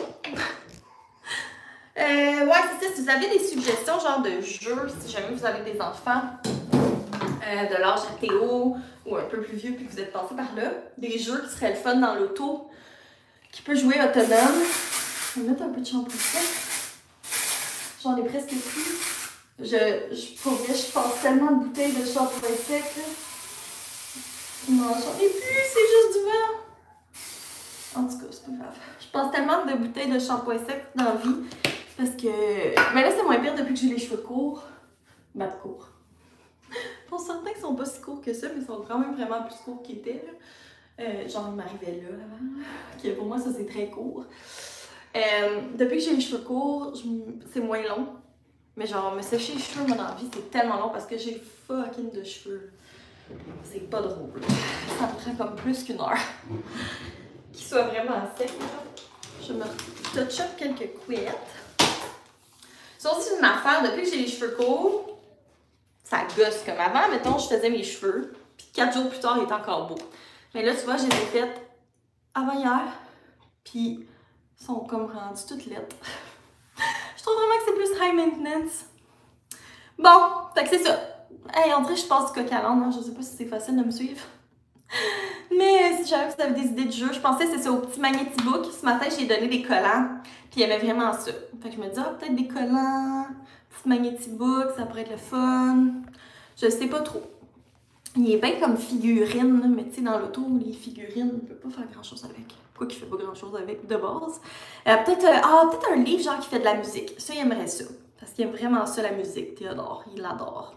Ouais, c'est ça. Si vous avez des suggestions, genre de jeux, si jamais vous avez des enfants de l'âge à Théo ou un peu plus vieux puis que vous êtes passé par là, des jeux qui seraient le fun dans l'auto, qui peut jouer autonome. Je vais mettre un peu de shampoing sec. J'en ai presque plus. Pour vrai, je passe tellement de bouteilles de shampoing sec. Là. Non, j'en ai plus, c'est juste du vent. En tout cas, c'est pas grave. Je passe tellement de bouteilles de shampoing sec dans la vie parce que. Mais là, c'est moins pire depuis que j'ai les cheveux courts. Ben, courts. Pour certains qui sont pas si courts que ça, mais ils sont quand même vraiment plus courts qu'ils étaient. Genre, ils m'arrivaient là avant. Que pour moi, ça, c'est très court. Depuis que j'ai les cheveux courts, c'est moins long. Mais genre, me sécher les cheveux, moi, dans la vie, c'est tellement long parce que j'ai fucking de cheveux. C'est pas drôle. Ça me prend comme plus qu'une heure. Qu'ils soient vraiment secs. Je me touch up quelques couettes. C'est aussi une affaire, depuis que j'ai les cheveux courts, ça gosse comme avant. Mettons, je faisais mes cheveux, puis 4 jours plus tard, ils étaient encore beaux. Mais là, tu vois, je les ai faites avant hier, puis ils sont comme rendus toutes lettres. Je trouve vraiment que c'est plus high maintenance. Bon, fait que c'est ça. Hey, on dirait que je passe du coq à l'âne, hein? Je sais pas si c'est facile de me suivre. Mais si jamais vous avez des idées de jeux, je pensais que c'est ça au petit Magnétibook. Ce matin, j'ai donné des collants, puis il aimait vraiment ça. Fait que je me dis, peut-être des collants, petit Magnétibook, ça pourrait être le fun. Je sais pas trop. Il est bien comme figurine, mais tu sais, dans l'auto, les figurines, on peut pas faire grand-chose avec. Pourquoi qu'il fait pas grand-chose avec de base? Peut-être un livre genre qui fait de la musique. Ça, il aimerait ça. Parce qu'il aime vraiment ça, la musique. Théodore, il l'adore.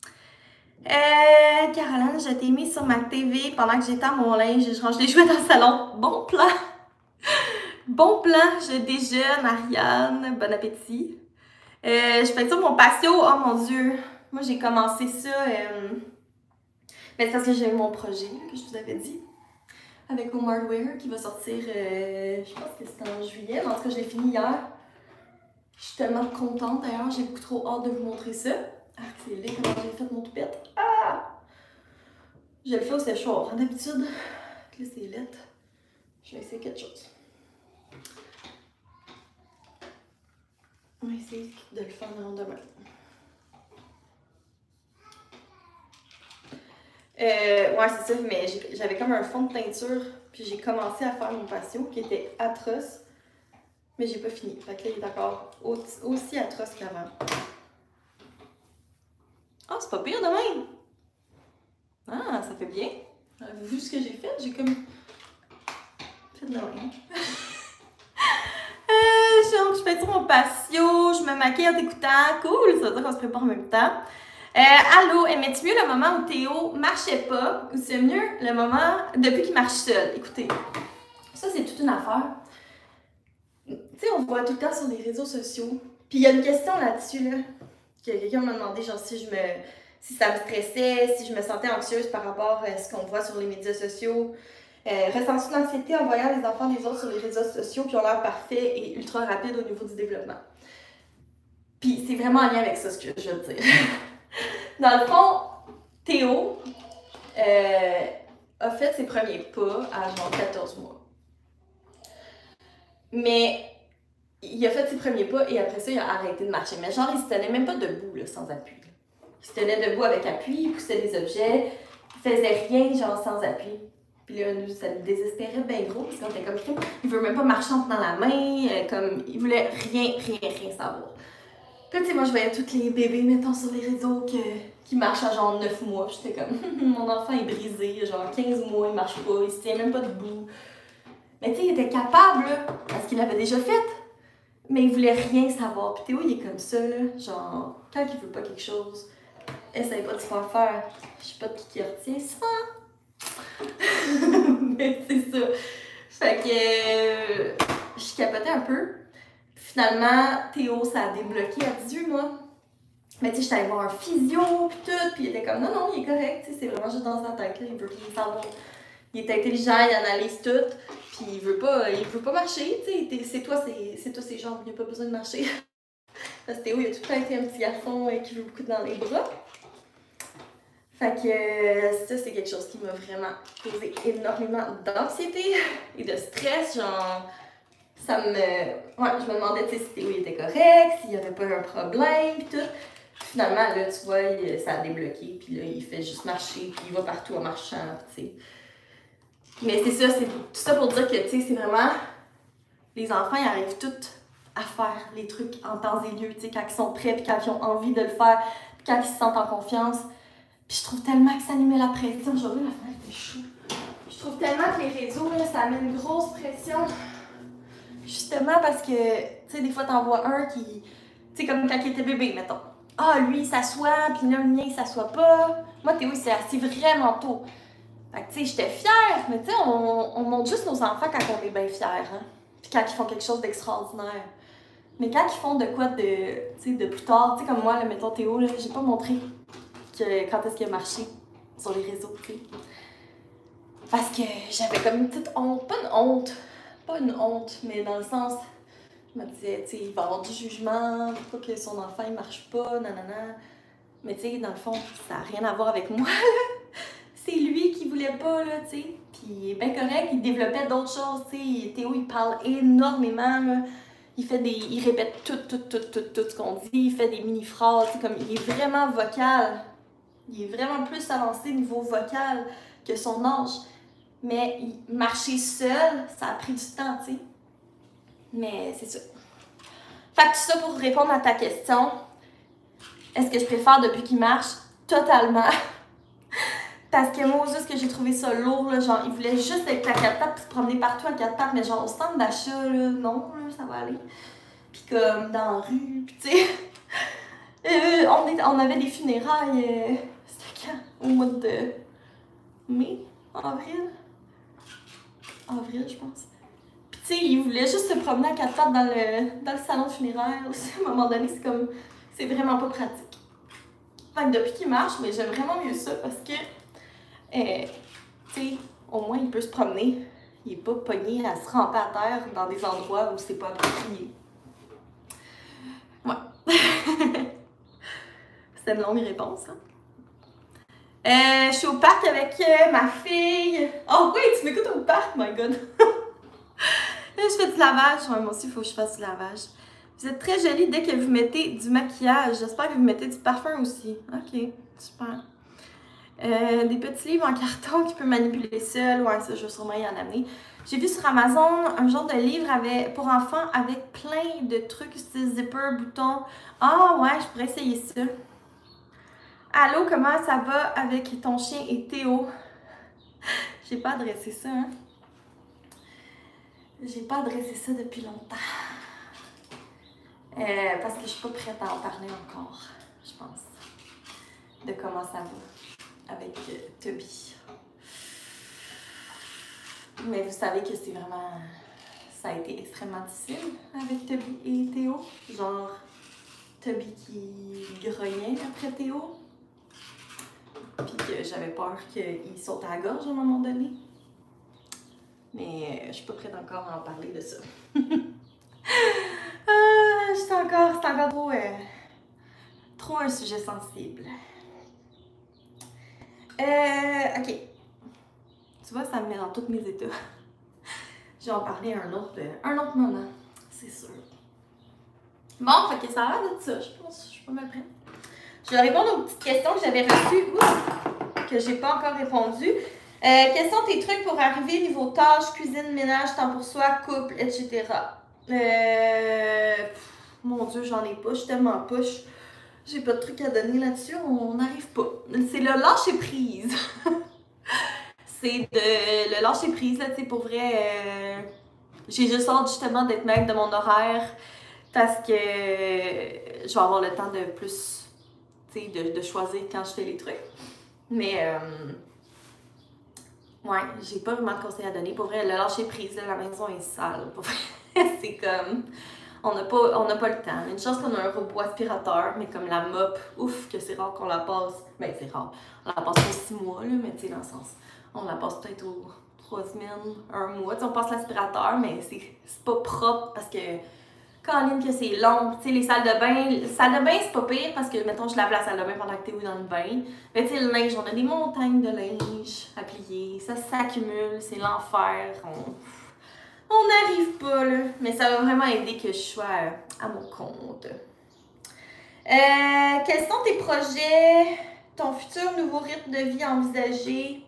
Caroline, je t'ai mis sur ma TV pendant que j'étais à mon linge et je range les jouets dans le salon. Bon plan! Bon plan, je déjeune, Ariane, bon appétit. Je fais ça mon patio, oh mon Dieu! Moi, j'ai commencé ça, mais c'est parce que j'ai eu mon projet, que je vous avais dit, avec Home Hardware, qui va sortir, je pense que c'est en juillet, en tout cas, je l'ai fini hier. Je suis tellement contente, d'ailleurs, j'ai beaucoup trop hâte de vous montrer ça. Ah, c'est laid comment j'ai fait mon toupette. Ah! Je le fais au séchoir. D'habitude, là c'est laid. Je vais essayer quelque chose. On va essayer de le faire dans demain. Ouais, c'est ça, mais j'avais comme un fond de teinture, puis j'ai commencé à faire mon patio qui était atroce, mais j'ai pas fini. Fait que là, il est encore aussi atroce qu'avant. Ah, c'est pas pire de même! Ah, ça fait bien! Avez-vous vu ce que j'ai fait? J'ai comme fait de même. Donc, je fais sur mon patio, je me maquille en t'écoutant. Cool! Ça veut dire qu'on se prépare en même temps. Allô, aimais-tu mieux le moment où Théo marchait pas ou c'est mieux le moment depuis qu'il marche seul? Écoutez, ça c'est toute une affaire. Tu sais, on voit tout le temps sur les réseaux sociaux. Puis il y a une question là-dessus, là, que quelqu'un m'a demandé, genre si ça me stressait, si je me sentais anxieuse par rapport à ce qu'on voit sur les médias sociaux. Ressens-tu de l'anxiété en voyant les enfants des autres sur les réseaux sociaux qui ont l'air parfaits et ultra rapides au niveau du développement? Puis c'est vraiment en lien avec ça ce que je veux dire. Dans le fond, Théo a fait ses premiers pas à genre 14 mois. Mais il a fait ses premiers pas et après ça, il a arrêté de marcher. Mais genre, il se tenait même pas debout, là, sans appui. Il se tenait debout avec appui, il poussait des objets, il faisait rien, genre, sans appui. Puis là, nous, ça nous désespérait bien gros, parce qu'on était comme crime. Il veut même pas marcher en tenant la main, comme, il voulait rien savoir. Puis tu sais, moi, je voyais tous les bébés, mettons, sur les réseaux qui marchent à genre 9 mois. Puis j'étais comme, mon enfant est brisé, genre 15 mois, il marche pas, il se tient même pas debout. Mais tu sais, il était capable, là, parce qu'il l'avait déjà fait. Mais il voulait rien savoir. Puis Théo, il est comme ça, là. Genre, quand il veut pas quelque chose, essaye pas de se faire faire. Je sais pas de qui retient ça. Mais c'est ça. Fait que je capotais un peu. Finalement, Théo, ça a débloqué à 18 mois. Mais tu sais, j'étais allée voir un physio, pis tout, pis il était comme non, il est correct, tu sais, c'est vraiment juste dans sa tête, là, il veut rien savoir. Il est intelligent, il analyse tout, pis il veut pas marcher, tu sais, c'est toi ses jambes, il a pas besoin de marcher. Parce que Théo, il a tout le temps été un petit garçon qui veut beaucoup dans les bras. Fait que ça, c'est quelque chose qui m'a vraiment causé énormément d'anxiété et de stress, genre. Ouais, je me demandais si Théo était correct, s'il n'y avait pas un problème, pis tout. Finalement, là, tu vois, ça a débloqué, puis là, il fait juste marcher, puis il va partout en marchant, tu sais. Mais c'est ça, c'est tout ça pour dire que, tu sais, c'est vraiment... Les enfants, ils arrivent tous à faire les trucs en temps et lieu, tu sais, quand ils sont prêts, puis quand ils ont envie de le faire, puis quand ils se sentent en confiance. Puis je trouve tellement que ça nous met la pression. Aujourd'hui, la fenêtre est chaude. Je trouve tellement que les réseaux, là, ça met une grosse pression. Justement parce que, tu sais, des fois, t'en vois un qui... Tu sais, comme quand il était bébé, mettons. Ah, lui, il s'assoit, puis là, le mien, il s'assoit pas. Moi, Théo, il s'est assis vraiment tôt. Fait que, tu sais, j'étais fière. Mais tu sais, on montre juste nos enfants quand on est bien fiers, hein. Puis quand ils font quelque chose d'extraordinaire. Mais quand ils font de quoi tu sais, de plus tard, tu sais, comme moi, là, mettons Théo, là, j'ai pas montré quand est-ce qu'il a marché sur les réseaux, tu sais. Parce que j'avais comme une petite honte. Pas une honte, mais dans le sens... Je me disais, tu sais, il va y avoir du jugement, pas que son enfant il marche pas, nanana. Mais tu sais, dans le fond, ça n'a rien à voir avec moi. C'est lui qui voulait pas, là, tu sais. Puis il est bien correct, il développait d'autres choses, tu sais. Théo, il parle énormément, là. Il répète tout ce qu'on dit, il fait des mini-phrases, tu sais, comme il est vraiment vocal. Il est vraiment plus avancé niveau vocal que son âge. Mais marcher seul, ça a pris du temps, tu sais. Mais c'est ça. Fait que tout ça pour répondre à ta question. Est-ce que je préfère depuis qu'il marche? Totalement. Parce que moi, juste que j'ai trouvé ça lourd, là, genre, il voulait juste être à quatre pattes et se promener partout à quatre pattes, mais genre au centre d'achat, là, non, là, ça va aller. Puis comme dans la rue, puis tu sais, on avait des funérailles, c'était quand? Au mois de mai? Avril? Avril, je pense. Puis tu sais, il voulait juste se promener à quatre pattes dans le salon funéraire aussi. À un moment donné, c'est vraiment pas pratique. Fait que depuis qu'il marche, mais j'aime vraiment mieux ça parce que, tu sais, au moins il peut se promener. Il est pas pogné à se ramper à terre dans des endroits où c'est pas approprié. Ouais. C'était une longue réponse, hein? Je suis au parc avec ma fille. Oh oui, tu m'écoutes au parc, my god! Là, je fais du lavage. Ouais, moi aussi, il faut que je fasse du lavage. Vous êtes très jolie dès que vous mettez du maquillage. J'espère que vous mettez du parfum aussi. Ok, super. Des petits livres en carton qui peut manipuler seul. Ouais, ça, je vais sûrement y en amener. J'ai vu sur Amazon un genre de livre pour enfants avec plein de trucs, style zipper, boutons. Ah ouais, je pourrais essayer ça. Allô, comment ça va avec ton chien et Théo? J'ai pas adressé ça, hein? J'ai pas adressé ça depuis longtemps. Parce que je suis pas prête à en parler encore, je pense. de comment ça va avec Toby. Mais vous savez que c'est vraiment... Ça a été extrêmement difficile avec Toby et Théo. Genre, Toby qui grognait après Théo. Puis que j'avais peur qu'il saute à la gorge à un moment donné. Mais je suis pas prête encore à en parler de ça. C'est encore trop un sujet sensible. Ok. Tu vois, ça me met dans tous mes états. Je vais en parler à un autre moment, c'est sûr. Bon, fait que ça a l'air de ça, je pense. Je suis pas mal prête. Je vais répondre aux petites questions que j'avais reçues, que j'ai pas encore répondu. Quels sont tes trucs pour arriver niveau tâches, cuisine, ménage, temps pour soi, couple, etc. Mon Dieu, j'en ai pas, je suis tellement push. J'ai pas de trucs à donner là-dessus, on n'arrive pas. C'est le lâcher prise. C'est le lâcher prise, là, tu sais, pour vrai. J'ai juste hâte justement d'être maître de mon horaire parce que je vais avoir le temps de plus, tu sais, de choisir quand je fais les trucs. Mais, ouais, j'ai pas vraiment de conseils à donner. Pour vrai, le lâcher prise, là, la maison est sale. Pour vrai, c'est comme... On n'a pas le temps. Une chance qu'on a un robot aspirateur, mais comme la mop, ouf, que c'est rare qu'on la passe. Ben, c'est rare. On la passe pour 6 mois, là, mais tu sais, dans le sens... On la passe peut-être aux 3 semaines, 1 mois. T'sais, on passe l'aspirateur, mais c'est pas propre parce que Caroline, que c'est long. Tu sais, les salles de bain, c'est pas pire parce que, mettons, je lave la salle de bain pendant que t'es dans le bain. Mais tu sais, le linge, on a des montagnes de linge à plier. Ça s'accumule, c'est l'enfer. On n'arrive pas, là. Mais ça va vraiment aider que je sois à mon compte. Quels sont tes projets, ton futur nouveau rythme de vie envisagé?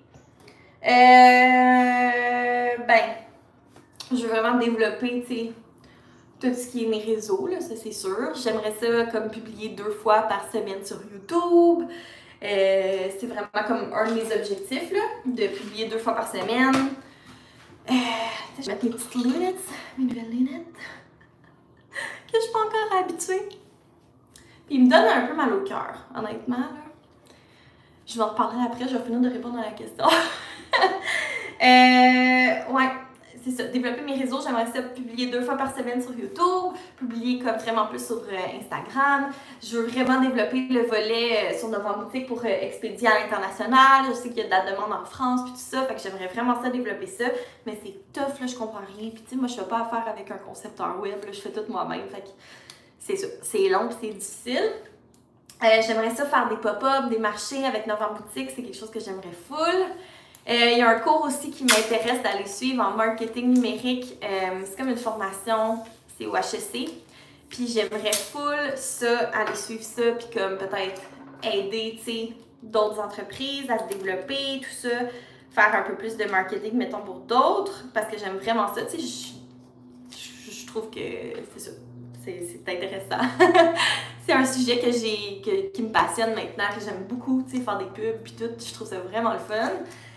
Ben, je veux vraiment développer, tu sais, tout ce qui est mes réseaux, là, ça c'est sûr. J'aimerais ça comme publier 2 fois par semaine sur YouTube. C'est vraiment comme un de mes objectifs, là, de publier 2 fois par semaine. Je vais mettre mes petites lunettes, mes nouvelles lunettes, que je suis pas encore habituée. Puis il me donne un peu mal au cœur, honnêtement, là. Je vais en reparler après, je vais finir de répondre à la question. Ouais, c'est ça. Développer mes réseaux, j'aimerais ça publier 2 fois par semaine sur YouTube, publier comme vraiment plus sur Instagram. Je veux vraiment développer le volet sur Novembre Boutique pour expédier à l'international. Je sais qu'il y a de la demande en France puis tout ça, fait que j'aimerais vraiment ça développer ça. Mais c'est tough, là, je comprends rien. Puis tu sais, moi je fais pas affaire avec un concepteur web, là, je fais tout moi-même, fait que c'est ça. C'est long puis c'est difficile. J'aimerais ça faire des pop-up, des marchés avec Novembre Boutique, c'est quelque chose que j'aimerais full. Il y a un cours aussi qui m'intéresse d'aller suivre en marketing numérique. C'est comme une formation, c'est au HEC. Puis j'aimerais full ça, aller suivre ça, puis comme peut-être aider, tu sais, d'autres entreprises à se développer, tout ça. Faire un peu plus de marketing, mettons, pour d'autres, parce que j'aime vraiment ça. Tu sais, je trouve que c'est ça. C'est intéressant. C'est un sujet qui me passionne maintenant, que j'aime beaucoup, tu sais, faire des pubs puis tout. Je trouve ça vraiment le fun.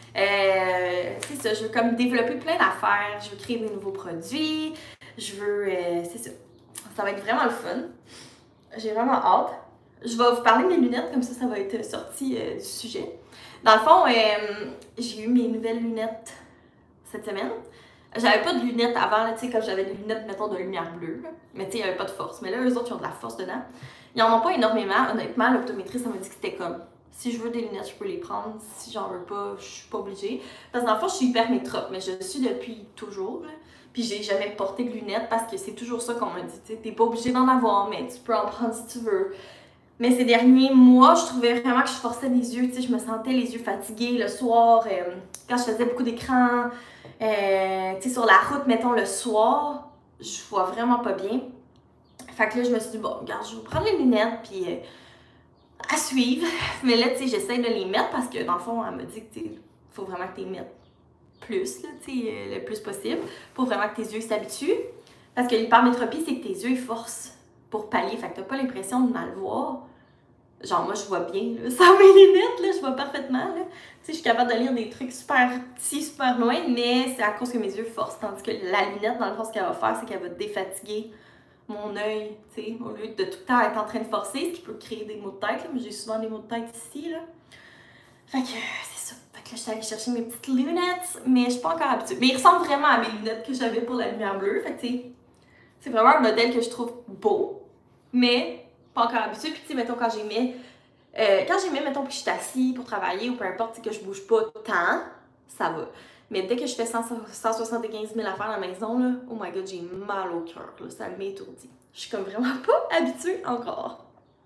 C'est ça, je veux comme développer plein d'affaires, je veux créer des nouveaux produits, je veux, c'est ça, ça va être vraiment le fun. J'ai vraiment hâte. Je vais vous parler de mes lunettes, comme ça va être sorti du sujet. Dans le fond, j'ai eu mes nouvelles lunettes cette semaine. J'avais pas de lunettes avant, tu sais, quand j'avais des lunettes, mettons, de lumière bleue, là. Mais tu sais, il n'y avait pas de force. Mais là, eux autres, ils ont de la force dedans. Ils en ont pas énormément. Honnêtement, l'optométriste, ça m'a dit que c'était comme, si je veux des lunettes, je peux les prendre. Si j'en veux pas, je suis pas obligée. Parce que dans le fond, je suis hyper métrope, mais je le suis depuis toujours, là. Puis j'ai jamais porté de lunettes parce que c'est toujours ça qu'on m'a dit, tu sais, t'es pas obligée d'en avoir, mais tu peux en prendre si tu veux. Mais ces derniers mois, je trouvais vraiment que je forçais les yeux, tu sais, je me sentais les yeux fatigués le soir, quand je faisais beaucoup d'écran, tu sais, sur la route, mettons, le soir, je vois vraiment pas bien. Fait que là, je me suis dit, bon, regarde, je vais prendre les lunettes, puis à suivre. Mais là, tu sais, j'essaie de les mettre parce que, dans le fond, elle m'a dit que, tu sais, faut vraiment que tu les mettes plus, là, tu sais, le plus possible, pour vraiment que tes yeux s'habituent. Parce que l'hypermétropie, c'est que tes yeux, ils forcent pour pallier, fait que t'as pas l'impression de mal voir. Genre, moi, je vois bien, là, sans mes lunettes, là, je vois parfaitement, là. Tu sais, je suis capable de lire des trucs super petits, super loin, mais c'est à cause que mes yeux forcent. Tandis que la lunette, dans le fond, ce qu'elle va faire, c'est qu'elle va te défatiguer mon œil, tu sais, au lieu de tout le temps être en train de forcer, ce qui peut créer des maux de tête, là, mais j'ai souvent des maux de tête ici, là. Fait que c'est ça. Fait que là, je suis allée chercher mes petites lunettes, mais je suis pas encore habituée. Mais ils ressemblent vraiment à mes lunettes que j'avais pour la lumière bleue. Fait que tu sais, c'est vraiment un modèle que je trouve beau, mais pas encore habituée. Puis tu sais, mettons, quand j'ai mis, mettons, que je suis assise pour travailler ou peu importe, que je bouge pas tant, ça va. Mais dès que je fais 175 000 affaires à la maison, là, oh my god, j'ai mal au cœur, là, ça m'étourdit. Je suis comme vraiment pas habituée encore.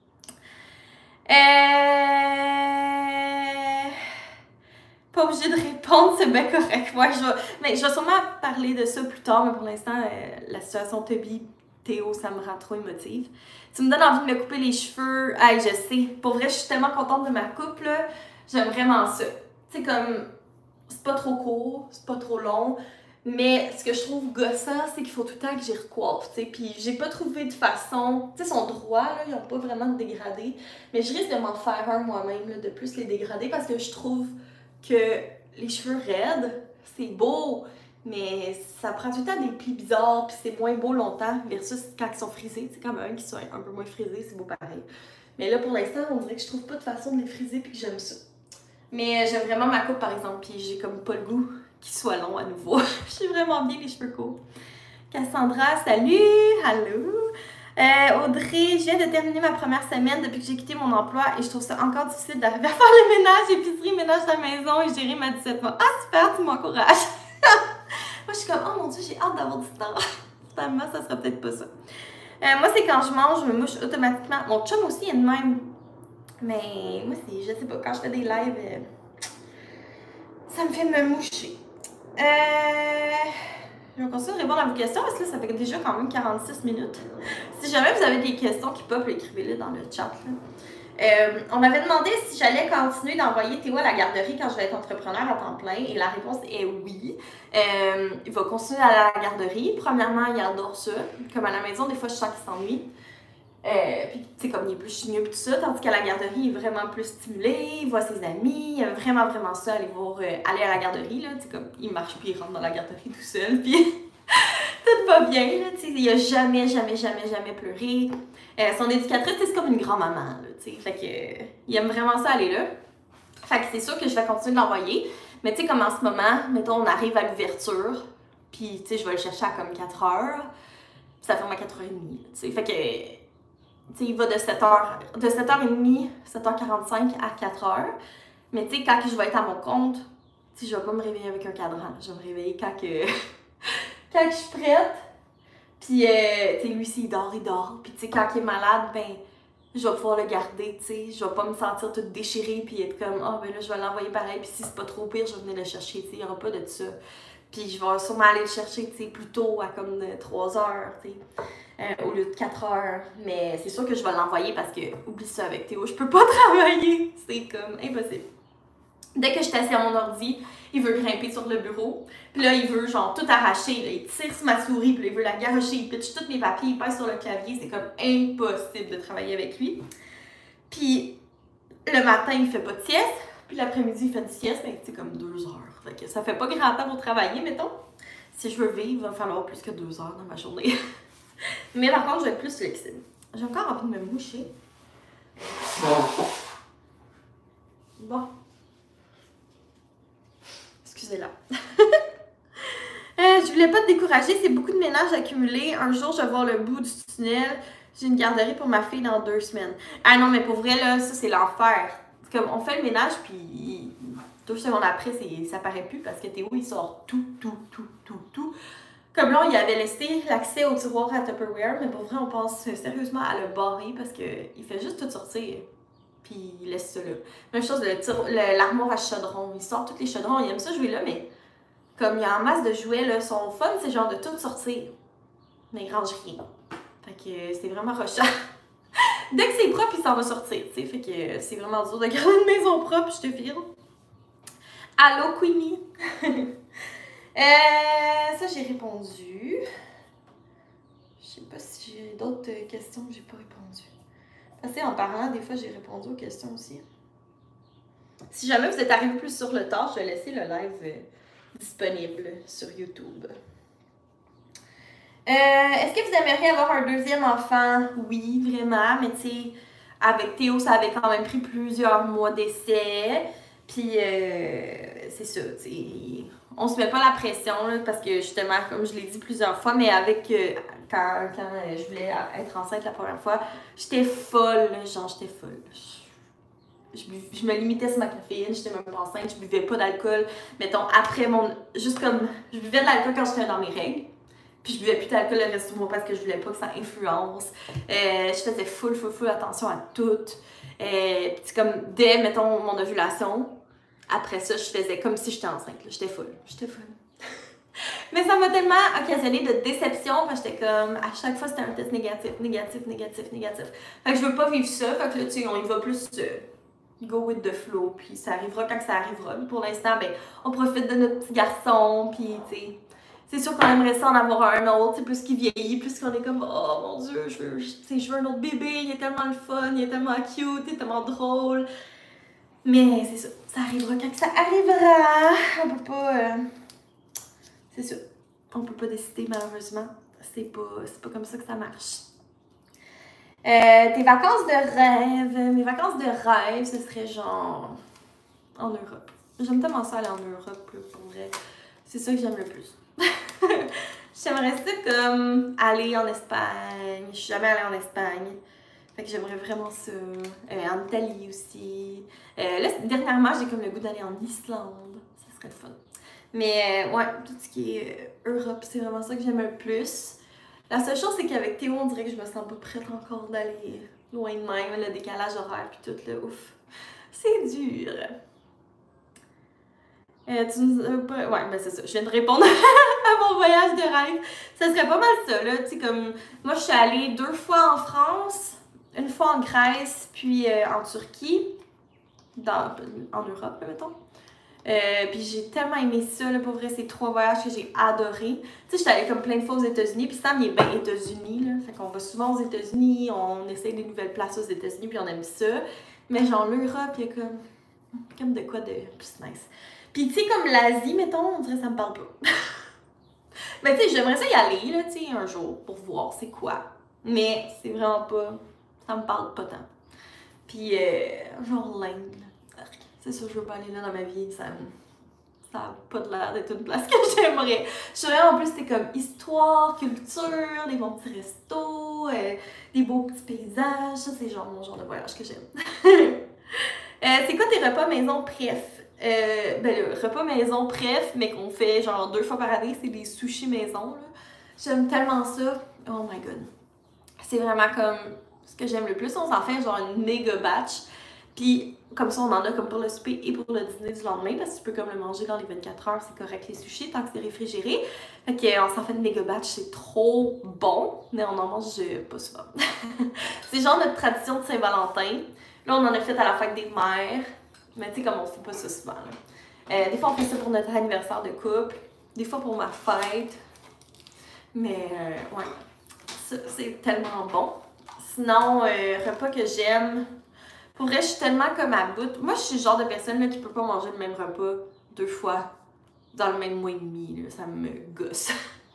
Pas obligée de répondre, c'est bien correct. Ouais, je vais sûrement parler de ça plus tard, mais pour l'instant, la situation Toby, Théo, ça me rend trop émotive. Tu me donnes envie de me couper les cheveux. Hey, je sais. Pour vrai, je suis tellement contente de ma coupe, là. J'aime vraiment ça. Tu sais, comme, c'est pas trop court, c'est pas trop long. Mais ce que je trouve gossant, c'est qu'il faut tout le temps que j'y recoiffe, tu sais. Puis j'ai pas trouvé de façon... Tu sais, ils sont droits, là, ils ont pas vraiment de dégradé. Mais je risque de m'en faire un moi-même, là, de plus les dégrader, parce que je trouve que les cheveux raides, c'est beau, mais ça prend tout le temps des plis bizarres, puis c'est moins beau longtemps, versus quand ils sont frisés. C'est comme un qui sont un peu moins frisés, c'est beau pareil. Mais là, pour l'instant, on dirait que je trouve pas de façon de les friser, puis que j'aime ça. Mais j'aime vraiment ma coupe, par exemple, puis j'ai comme pas le goût qu'il soit long à nouveau. Je suis vraiment bien les cheveux courts. Cassandra, salut! Allô! Audrey, je viens de terminer ma première semaine depuis que j'ai quitté mon emploi et je trouve ça encore difficile d'arriver à faire le ménage, épicerie, ménage de la maison et gérer ma 17 mois. Ah super, tu m'encourages! Moi je suis comme, oh mon dieu, j'ai hâte d'avoir du temps. Finalement, ça sera peut-être pas ça. Moi c'est quand je mange, je me mouche automatiquement. Mon chum aussi est de même. Mais moi c'est, je sais pas, quand je fais des lives, ça me fait me moucher. Je vais continuer de répondre à vos questions parce que là, ça fait déjà quand même 46 minutes. Si jamais vous avez des questions qui pop, écrivez-les dans le chat. On m'avait demandé si j'allais continuer d'envoyer Théo à la garderie quand je vais être entrepreneur à temps plein. Et la réponse est oui. Il va continuer à aller à la garderie. Premièrement, il adore ça. Comme à la maison, des fois, je sens qu'il s'ennuie. Puis, tu sais, comme il est plus chigneux et tout ça. Tandis qu'à la garderie, il est vraiment plus stimulé. Il voit ses amis. Il aime vraiment, vraiment ça, aller à la garderie. Là. Tu sais, comme il marche puis il rentre dans la garderie tout seul. Puis, tout va bien. Là, tu sais, il a jamais, jamais, jamais, jamais pleuré. Son éducatrice, c'est comme une grand-maman. Tu sais, fait que, il aime vraiment ça aller là. Fait que c'est sûr que je vais continuer de l'envoyer. Mais tu sais, comme en ce moment, mettons, on arrive à l'ouverture. Puis, tu sais, je vais le chercher à comme 4 heures. Puis ça ferme à 4h30. Tu sais, fait que. Tu sais, il va de 7h30, 7h45 à 4h. Mais tu sais, quand je vais être à mon compte, tu sais, je vais pas me réveiller avec un cadran. Je vais me réveiller quand je suis prête. Puis, tu sais, lui, s'il dort, il dort. Puis, tu sais, quand il est malade, ben, je vais pouvoir le garder, tu sais. Je vais pas me sentir toute déchirée puis être comme, oh, ben là, je vais l'envoyer pareil. Puis, si c'est pas trop pire, je vais venir le chercher, tu sais. Il y aura pas de ça. Puis, je vais sûrement aller le chercher, tu sais, plus tôt, à comme 3h, tu sais. Au lieu de 4 heures. Mais c'est sûr que je vais l'envoyer parce que, oublie ça avec Théo, je peux pas travailler. C'est comme impossible. Dès que je suis assise à mon ordi, il veut grimper sur le bureau. Puis là, il veut genre tout arracher. Là. Il tire sur ma souris, puis là, il veut la garocher. Il pitche tous mes papiers, il passe sur le clavier. C'est comme impossible de travailler avec lui. Puis le matin, il fait pas de sieste. Puis l'après-midi, il fait de sieste, mais c'est comme 2 heures. Fait que ça fait pas grand temps pour travailler, mettons. Si je veux vivre, il va falloir plus que 2 heures dans ma journée. Mais par contre, je vais être plus flexible. J'ai encore envie de me moucher. Bon. Excusez-la. Je voulais pas te décourager, c'est beaucoup de ménage accumulé. Un jour, je vais voir le bout du tunnel. J'ai une garderie pour ma fille dans 2 semaines. Ah non, mais pour vrai, là, ça, c'est l'enfer. C'est comme, on fait le ménage, puis 2 secondes après, ça paraît plus parce que Théo, il sort tout. Comme là, il avait laissé l'accès au tiroir à Tupperware, mais pour vrai, on pense sérieusement à le barrer parce qu'il fait juste tout sortir. Puis il laisse ça là. Même chose, l'armoire à chaudron. Il sort tous les chaudrons, il aime ça jouer là, mais comme il y a en masse de jouets, là, son fun, c'est genre de tout sortir. Mais il range rien. Fait que c'est vraiment rushant. Dès que c'est propre, il s'en va sortir, tu sais. Fait que c'est vraiment dur de garder une maison propre, je te file. Allô, Queenie? Ça, j'ai répondu. Je sais pas si j'ai d'autres questions que j'ai pas répondu. Parce que en parlant, des fois, j'ai répondu aux questions aussi. Si jamais vous êtes arrivé plus sur le tard, je vais laisser le live disponible sur YouTube. Est-ce que vous aimeriez avoir un deuxième enfant? Oui, vraiment, mais tu sais, avec Théo, ça avait quand même pris plusieurs mois d'essai. Puis, c'est ça, tu sais, on se met pas la pression, là, parce que justement, comme je l'ai dit plusieurs fois, mais avec, quand je voulais être enceinte la première fois, j'étais folle, là, genre, j'étais folle. Je me limitais sur ma caféine, j'étais même pas enceinte, je buvais pas d'alcool. Mettons, après mon. Juste comme. Je buvais de l'alcool quand j'étais dans mes règles. Puis je buvais plus d'alcool le reste du mois parce que je voulais pas que ça influence. Je faisais full attention à tout. Puis comme dès, mettons, mon ovulation, après ça, je faisais comme si j'étais enceinte. J'étais full. Mais ça m'a tellement occasionné de déception parce que j'étais comme, à chaque fois, c'était un test négatif. Fait que je veux pas vivre ça. Fait que là, tu sais, on y va plus go with the flow. Puis ça arrivera quand ça arrivera. Pour l'instant, ben, on profite de notre petit garçon. Puis, tu sais, c'est sûr qu'on aimerait ça en avoir un autre. Plus qu'il vieillit, plus qu'on est comme, oh mon Dieu, je veux un autre bébé. Il est tellement le fun, il est tellement cute, il est tellement drôle. Mais c'est ça arrivera quand ça arrivera. On peut pas. C'est ça. On peut pas décider, malheureusement. C'est pas comme ça que ça marche. Tes vacances de rêve. Mes vacances de rêve, ce serait genre en Europe. J'aime tellement ça aller en Europe, là, pour vrai. C'est ça que j'aime le plus. J'aimerais ça comme aller en Espagne. Je suis jamais allée en Espagne. Fait que j'aimerais vraiment ça. En Italie aussi. Là, dernièrement, j'ai comme le goût d'aller en Islande. Ça serait le fun. Mais ouais, tout ce qui est Europe, c'est vraiment ça que j'aime le plus. La seule chose, c'est qu'avec Théo, on dirait que je me sens pas prête encore d'aller loin de même. Le décalage horaire puis tout, là, ouf. C'est dur. Ouais, ben c'est ça. Je viens de répondre à mon voyage de rêve. Ça serait pas mal ça, là. Tu sais, comme. Moi, je suis allée 2 fois en France, une fois en Grèce, puis en Turquie, en Europe, là, mettons. Puis j'ai tellement aimé ça, là, pour vrai, ces 3 voyages que j'ai adoré. Tu sais, j'étais allée comme plein de fois aux États-Unis, puis Sam, il est bien États-Unis, là. Fait qu'on va souvent aux États-Unis, on essaye des nouvelles places aux États-Unis, puis on aime ça. Mais genre, l'Europe, il y a comme de quoi de plus nice. Puis tu sais, comme l'Asie, mettons, on dirait que ça me parle pas. Mais tu sais, j'aimerais ça y aller, là, tu sais, un jour, pour voir c'est quoi. Mais c'est vraiment pas. Ça me parle pas tant. Puis, genre l'Inde, là. C'est sûr, je veux pas aller là dans ma vie. Ça a pas de l'air d'être une place que j'aimerais. Je dirais en plus, c'est comme histoire, culture, des bons petits restos, des beaux petits paysages. Ça, c'est genre mon genre de voyage que j'aime. C'est quoi tes repas maison préf? Ben le repas maison préf, mais qu'on fait genre 2 fois par année, c'est des sushis maison, là. J'aime tellement ça. Oh my god. C'est vraiment comme ce que j'aime le plus. On s'en fait genre une méga batch. Puis comme ça, on en a comme pour le souper et pour le dîner du lendemain, parce que tu peux comme le manger dans les 24 heures, c'est correct les sushis, tant que c'est réfrigéré. Fait qu'on s'en fait une méga batch, c'est trop bon, mais on en mange pas souvent. C'est genre notre tradition de Saint-Valentin. Là, on en a fait à la fête des mères, mais tu sais, comme on fait pas ça souvent, là. Des fois, on fait ça pour notre anniversaire de couple, des fois pour ma fête. Mais ouais, ça, c'est tellement bon. Sinon, repas que j'aime. Pour vrai, je suis tellement comme à bout. Moi, je suis le genre de personne là, qui peut pas manger le même repas 2 fois dans le même mois et demi. Là. Ça me gosse.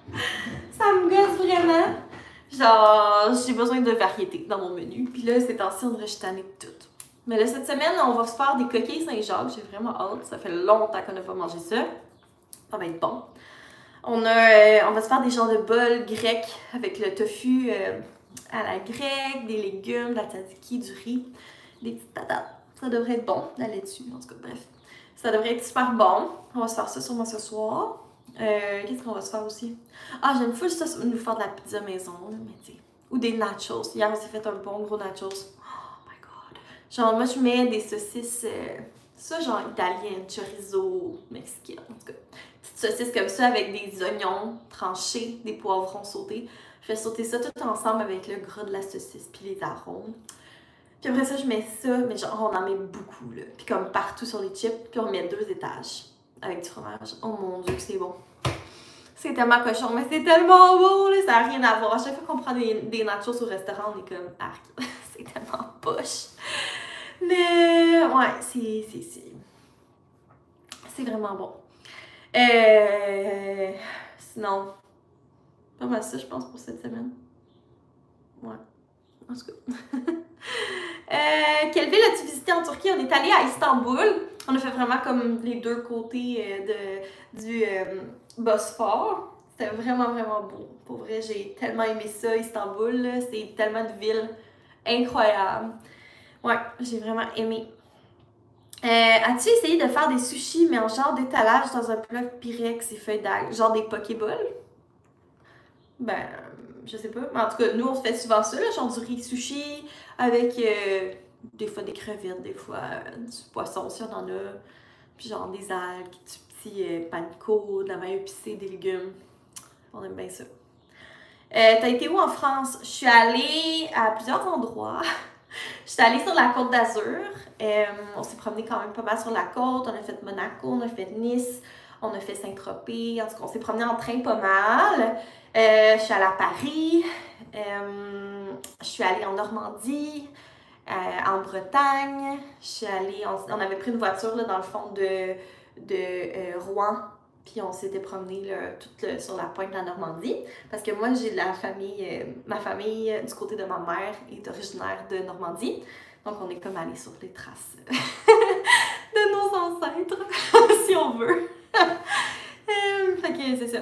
Ça me gosse vraiment. Genre, j'ai besoin de variété dans mon menu. Puis là, ces temps-ci, on dirait que je suis tannée de tout. Mais là, cette semaine, on va se faire des coquilles Saint-Jacques. J'ai vraiment hâte. Ça fait longtemps qu'on n'a pas mangé ça. Ça va être bon. On va se faire des genres de bols grecs avec le tofu à la grecque, des légumes, de la tzatziki, du riz, des petites patates. Ça devrait être bon, la laitue, en tout cas, bref. Ça devrait être super bon. On va se faire ça sûrement ce soir. Qu'est-ce qu'on va se faire aussi? Ah, j'aime fou ça, nous faire de la pizza maison, là, mais tu sais. Ou des nachos. Hier, on s'est fait un bon gros nachos. Oh my god. Genre, moi, je mets des saucisses, ça, genre italienne, chorizo, mexicaine, en tout cas. Petites saucisses comme ça avec des oignons tranchés, des poivrons sautés. Je fais sauter ça tout ensemble avec le gras de la saucisse puis les arômes. Puis après ça, je mets ça, mais genre, on en met beaucoup, là. Puis comme partout sur les chips, puis on met 2 étages avec du fromage. Oh mon Dieu, c'est bon. C'est tellement cochon, mais c'est tellement bon, là, ça n'a rien à voir. À chaque fois qu'on prend des nachos au restaurant, on est comme arc. C'est tellement poche. Mais ouais, c'est vraiment bon. Sinon, Pas mal ça, je pense, pour cette semaine. Ouais. En tout cas. Quelle ville as-tu visité en Turquie? On est allé à Istanbul. On a fait vraiment comme les deux côtés du Bosphore. C'était vraiment, vraiment beau. Pour vrai, j'ai tellement aimé ça, Istanbul. C'est tellement de villes incroyables. Ouais, j'ai vraiment aimé. As-tu essayé de faire des sushis, mais en genre d'étalage dans un plat pyrex et feuilles d'algues? Genre des pokéballs? Ben, je sais pas. Mais en tout cas, nous, on se fait souvent ça, là, genre du riz sushi avec des fois des crevettes, des fois du poisson, si on en a. Puis genre des algues, du petit panko, de la maille épicée, des légumes. On aime bien ça. T'as été où en France? Je suis allée à plusieurs endroits. Je suis allée sur la Côte d'Azur. On s'est promené quand même pas mal sur la côte. On a fait Monaco, on a fait Nice, on a fait Saint-Tropez. En tout cas, on s'est promené en train pas mal. Je suis allée à Paris. Je suis allée en Normandie, en Bretagne. Je suis allée... On avait pris une voiture là, dans le fond de Rouen. Puis on s'était promené sur la pointe de la Normandie. Parce que moi, j'ai de la famille, ma famille du côté de ma mère est originaire de Normandie. Donc on est comme allé sur les traces de nos ancêtres, si on veut. Fait que c'est ça.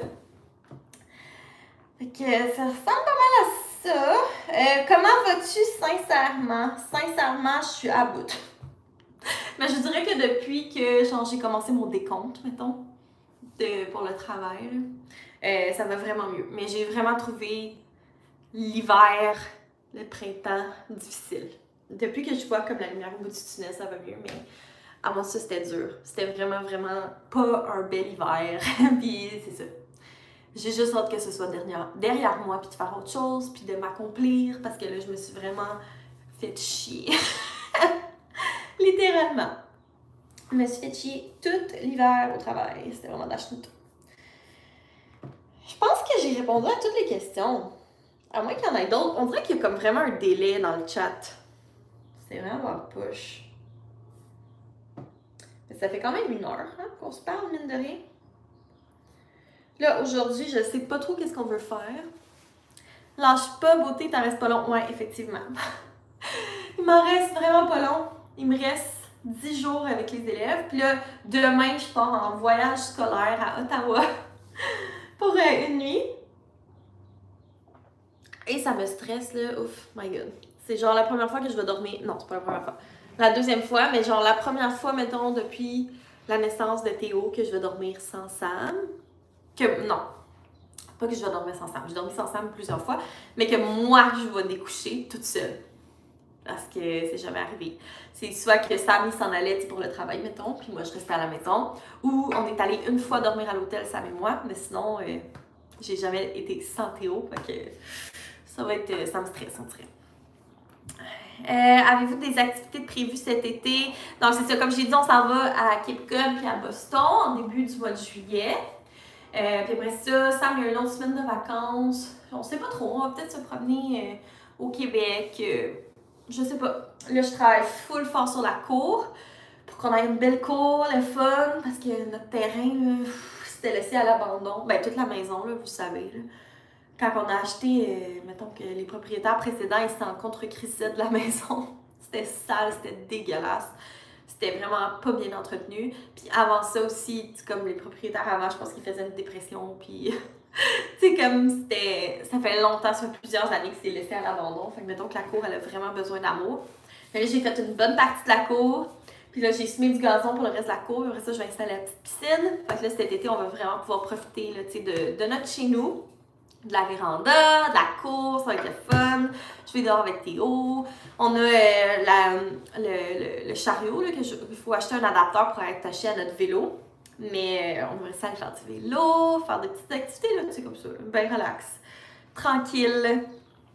Fait que ça ressemble pas mal à ça. Comment vas-tu sincèrement? Sincèrement, je suis à bout. Mais je dirais que depuis que j'ai commencé mon décompte, mettons, pour le travail, ça va vraiment mieux. Mais j'ai vraiment trouvé l'hiver, le printemps difficile. Depuis que je vois comme la lumière au bout du tunnel, ça va mieux, mais avant ça, c'était dur. C'était vraiment, vraiment pas un bel hiver. Puis c'est ça. J'ai juste hâte que ce soit derrière moi, puis de faire autre chose, puis de m'accomplir, parce que là, je me suis vraiment fait chier. Littéralement. Je me suis fait chier tout l'hiver au travail. C'était vraiment de la chenoute. Je pense que j'ai répondu à toutes les questions. À moins qu'il y en ait d'autres. On dirait qu'il y a comme vraiment un délai dans le chat. C'est vraiment push. Mais ça fait quand même 1 heure hein, qu'on se parle, mine de rien. Là, aujourd'hui, je sais pas trop qu'est-ce qu'on veut faire. Lâche pas, beauté, t'en restes pas long. Ouais, effectivement. Il m'en reste vraiment pas long. Il me reste 10 jours avec les élèves. Puis là, demain, je pars en voyage scolaire à Ottawa pour 1 nuit. Et ça me stresse, là. Ouf, my god. C'est genre la première fois que je vais dormir. Non, c'est pas la première fois. La deuxième fois, mais genre la première fois, mettons, depuis la naissance de Théo, que je vais dormir sans Sam. Non. Pas que je vais dormir sans Sam. J'ai dormi sans Sam plusieurs fois. Mais que moi, je vais découcher toute seule. Parce que c'est jamais arrivé. C'est soit que Sam, il s'en allait pour le travail, mettons, puis moi, je restais à la maison. Ou on est allé une fois dormir à l'hôtel, Sam et moi. Mais sinon, j'ai jamais été sans Théo. Fait que ça va être... ça me stresse, on dirait. Avez-vous des activités prévues cet été? Donc, c'est ça, comme j'ai dit, on s'en va à Cape Cod puis à Boston en début du mois de juillet. Puis après ça, Sam, il y a 1 autre semaine de vacances. On sait pas trop, on va peut-être se promener au Québec. Je sais pas. Là, je travaille full fort sur la cour pour qu'on ait une belle cour, le fun, parce que notre terrain, c'était laissé à l'abandon. Ben, toute la maison, là, vous savez, là. Quand on a acheté, mettons que les propriétaires précédents, ils étaient en contre-crisette de la maison. C'était sale, c'était dégueulasse. C'était vraiment pas bien entretenu. Puis avant ça aussi, comme les propriétaires avant, je pense qu'ils faisaient une dépression. Puis, tu sais, comme c'était... Ça fait longtemps, ça fait plusieurs années que c'est laissé à l'abandon. Fait que mettons que la cour, elle a vraiment besoin d'amour. Fait que là, j'ai fait une bonne partie de la cour. Puis là, j'ai semé du gazon pour le reste de la cour. Après ça, je vais installer la petite piscine. Fait que là, cet été, on va vraiment pouvoir profiter, là, tu sais, de notre chez nous. De la véranda, de la cour, ça va être le fun. Je vais dehors avec Théo. On a le chariot, là, il faut acheter un adapteur pour être attaché à notre vélo. Mais on va rester aller faire du vélo, faire des petites activités, là, tu sais, comme ça, bien relax. Tranquille.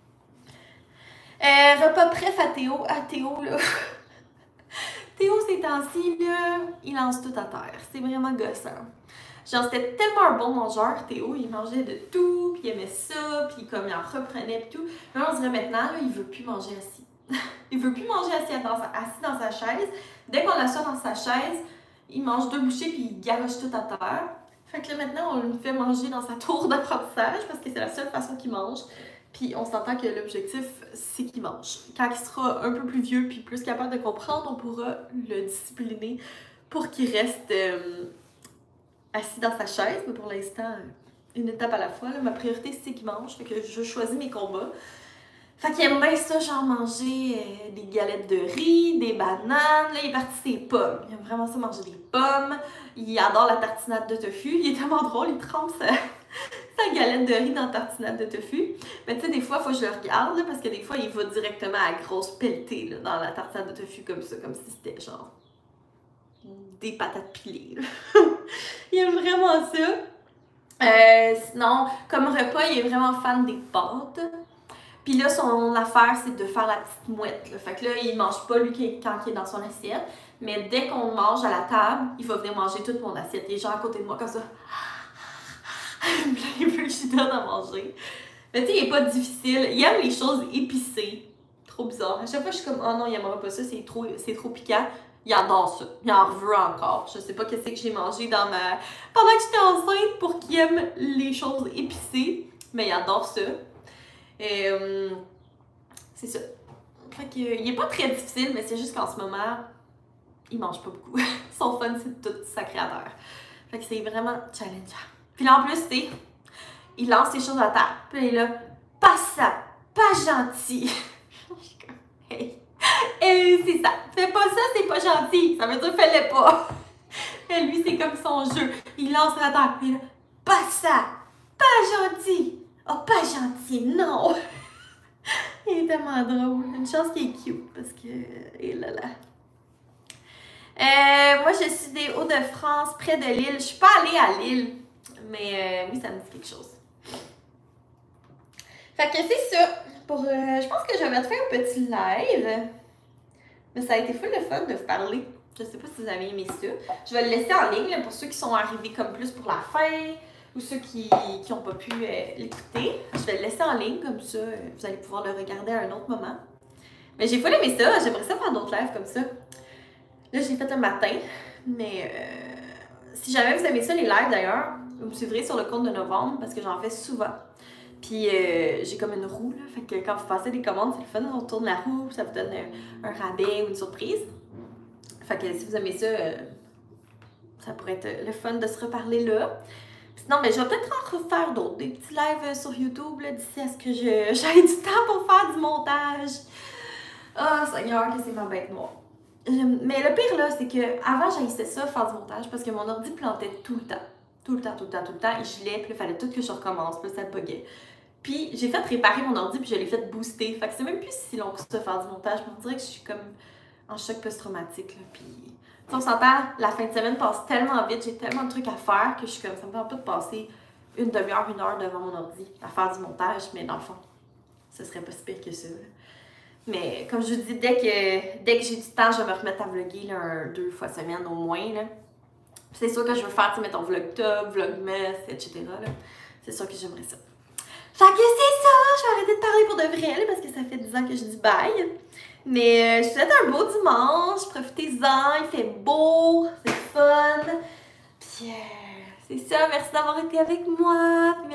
Repas bref à Théo. À Théo, là. Théo, ces temps-ci, là, il lance tout à terre. C'est vraiment gossant. Genre, c'était tellement un bon mangeur, Théo, il mangeait de tout, puis il aimait ça, puis comme il en reprenait, puis tout. Mais on dirait maintenant, là, il veut plus manger assis. Il veut plus manger assis dans sa chaise. Dès qu'on l'assoit dans sa chaise, il mange 2 bouchées, puis il garoche tout à terre. Fait que là, maintenant, on le fait manger dans sa tour d'apprentissage parce que c'est la seule façon qu'il mange. Puis on s'entend que l'objectif, c'est qu'il mange. Quand il sera un peu plus vieux puis plus capable de comprendre, on pourra le discipliner pour qu'il reste assis dans sa chaise. Mais pour l'instant, une étape à la fois. Là, ma priorité, c'est qu'il mange. Fait que je choisis mes combats. Fait qu'il aime bien ça, genre manger des galettes de riz, des bananes. Là, il est parti ses pommes. Il aime vraiment ça, manger des pommes. Il adore la tartinade de tofu. Il est tellement drôle, il trempe sa galette de riz dans la tartinade de tofu. Mais tu sais, des fois, il faut que je le regarde, là, parce que des fois, il va directement à la grosse pelletée là, dans la tartinade de tofu comme ça, comme si c'était genre des patates pilées. Il aime vraiment ça. Sinon, comme repas, il est vraiment fan des pâtes. Puis là, son affaire, c'est de faire la petite mouette. Là. Fait que là, il mange pas, lui, quand il est dans son assiette. Mais dès qu'on mange à la table, il va venir manger toute mon assiette. Il est genre à côté de moi, comme ça. Il veut que je lui donne à manger. Mais tu sais, il est pas difficile. Il aime les choses épicées. Trop bizarre. À chaque fois, je suis comme, oh non, il aimera pas ça, c'est trop piquant. Il adore ça. Il en veut encore. Je sais pas qu'est-ce que j'ai mangé pendant que j'étais enceinte pour qu'il aime les choses épicées. Mais il adore ça. C'est ça. Fait que, il est pas très difficile, mais c'est juste qu'en ce moment, il mange pas beaucoup. Son fun, c'est tout sacré à terre. Fait que c'est vraiment challengeant. Puis là, en plus, c'est, il lance les choses à terre. Puis il est là, pas ça, pas gentil. Je suis comme, hey. Et c'est ça. Fais pas ça, c'est pas gentil. Ça veut dire fais-le pas. Et lui, c'est comme son jeu. Il lance à terre. Puis il est là, pas ça, pas gentil. Oh, pas gentil, non! Il est tellement drôle. Une chance qu'il est cute, parce que... Et là là. Moi, je suis des Hauts-de-France, près de Lille. Je suis pas allée à Lille, mais oui, ça me dit quelque chose. Fait que c'est ça. Je pense que j'avais fait un petit live. Mais ça a été full de fun de vous parler. Je sais pas si vous avez aimé ça. Je vais le laisser en ligne là, pour ceux qui sont arrivés comme plus pour la fin. Ou ceux qui n'ont pas pu l'écouter. Je vais le laisser en ligne, comme ça, vous allez pouvoir le regarder à un autre moment. Mais j'ai full aimé ça, j'aimerais ça faire d'autres lives comme ça. Là, je l'ai fait le matin, mais si jamais vous aimez ça, les lives d'ailleurs, vous me suivrez sur le compte de novembre, parce que j'en fais souvent. Puis j'ai comme une roue, là, fait que quand vous passez des commandes, c'est le fun, on tourne la roue, ça vous donne un rabais ou une surprise. Fait que si vous aimez ça, ça pourrait être le fun de se reparler là. Sinon, mais je vais peut-être en refaire d'autres, des petits lives sur YouTube d'ici à ce que j'aie du temps pour faire du montage. Ah, Seigneur, que c'est ma bête noire. Mais le pire là, c'est que avant j'haïssais ça, faire du montage, parce que mon ordi plantait tout le temps. Tout le temps. Il gelait, puis il fallait tout que je recommence, puis ça buguait. Puis j'ai fait réparer mon ordi, puis je l'ai fait booster. Fait que c'est même plus si long que ça, faire du montage. On dirait que je suis comme en choc post-traumatique, là, puis... On s'entend, la fin de semaine passe tellement vite, j'ai tellement de trucs à faire que je suis comme, ça me tente pas de passer une demi-heure, 1 heure devant mon ordi à faire du montage, mais dans le fond, ce serait pas si pire que ça. Là. Mais comme je vous dis, dès que j'ai du temps, je vais me remettre à vlogger là, 2 fois semaine au moins. C'est sûr que je veux faire, tu sais, mettons, vlogtop, vlogmas, etc. C'est sûr que j'aimerais ça. Fait que c'est ça, je vais arrêter de parler pour de vrai, là, parce que ça fait 10 ans que je dis bye. Mais je vous souhaite un beau dimanche, profitez-en, il fait beau, c'est fun. Puis c'est ça, merci d'avoir été avec moi.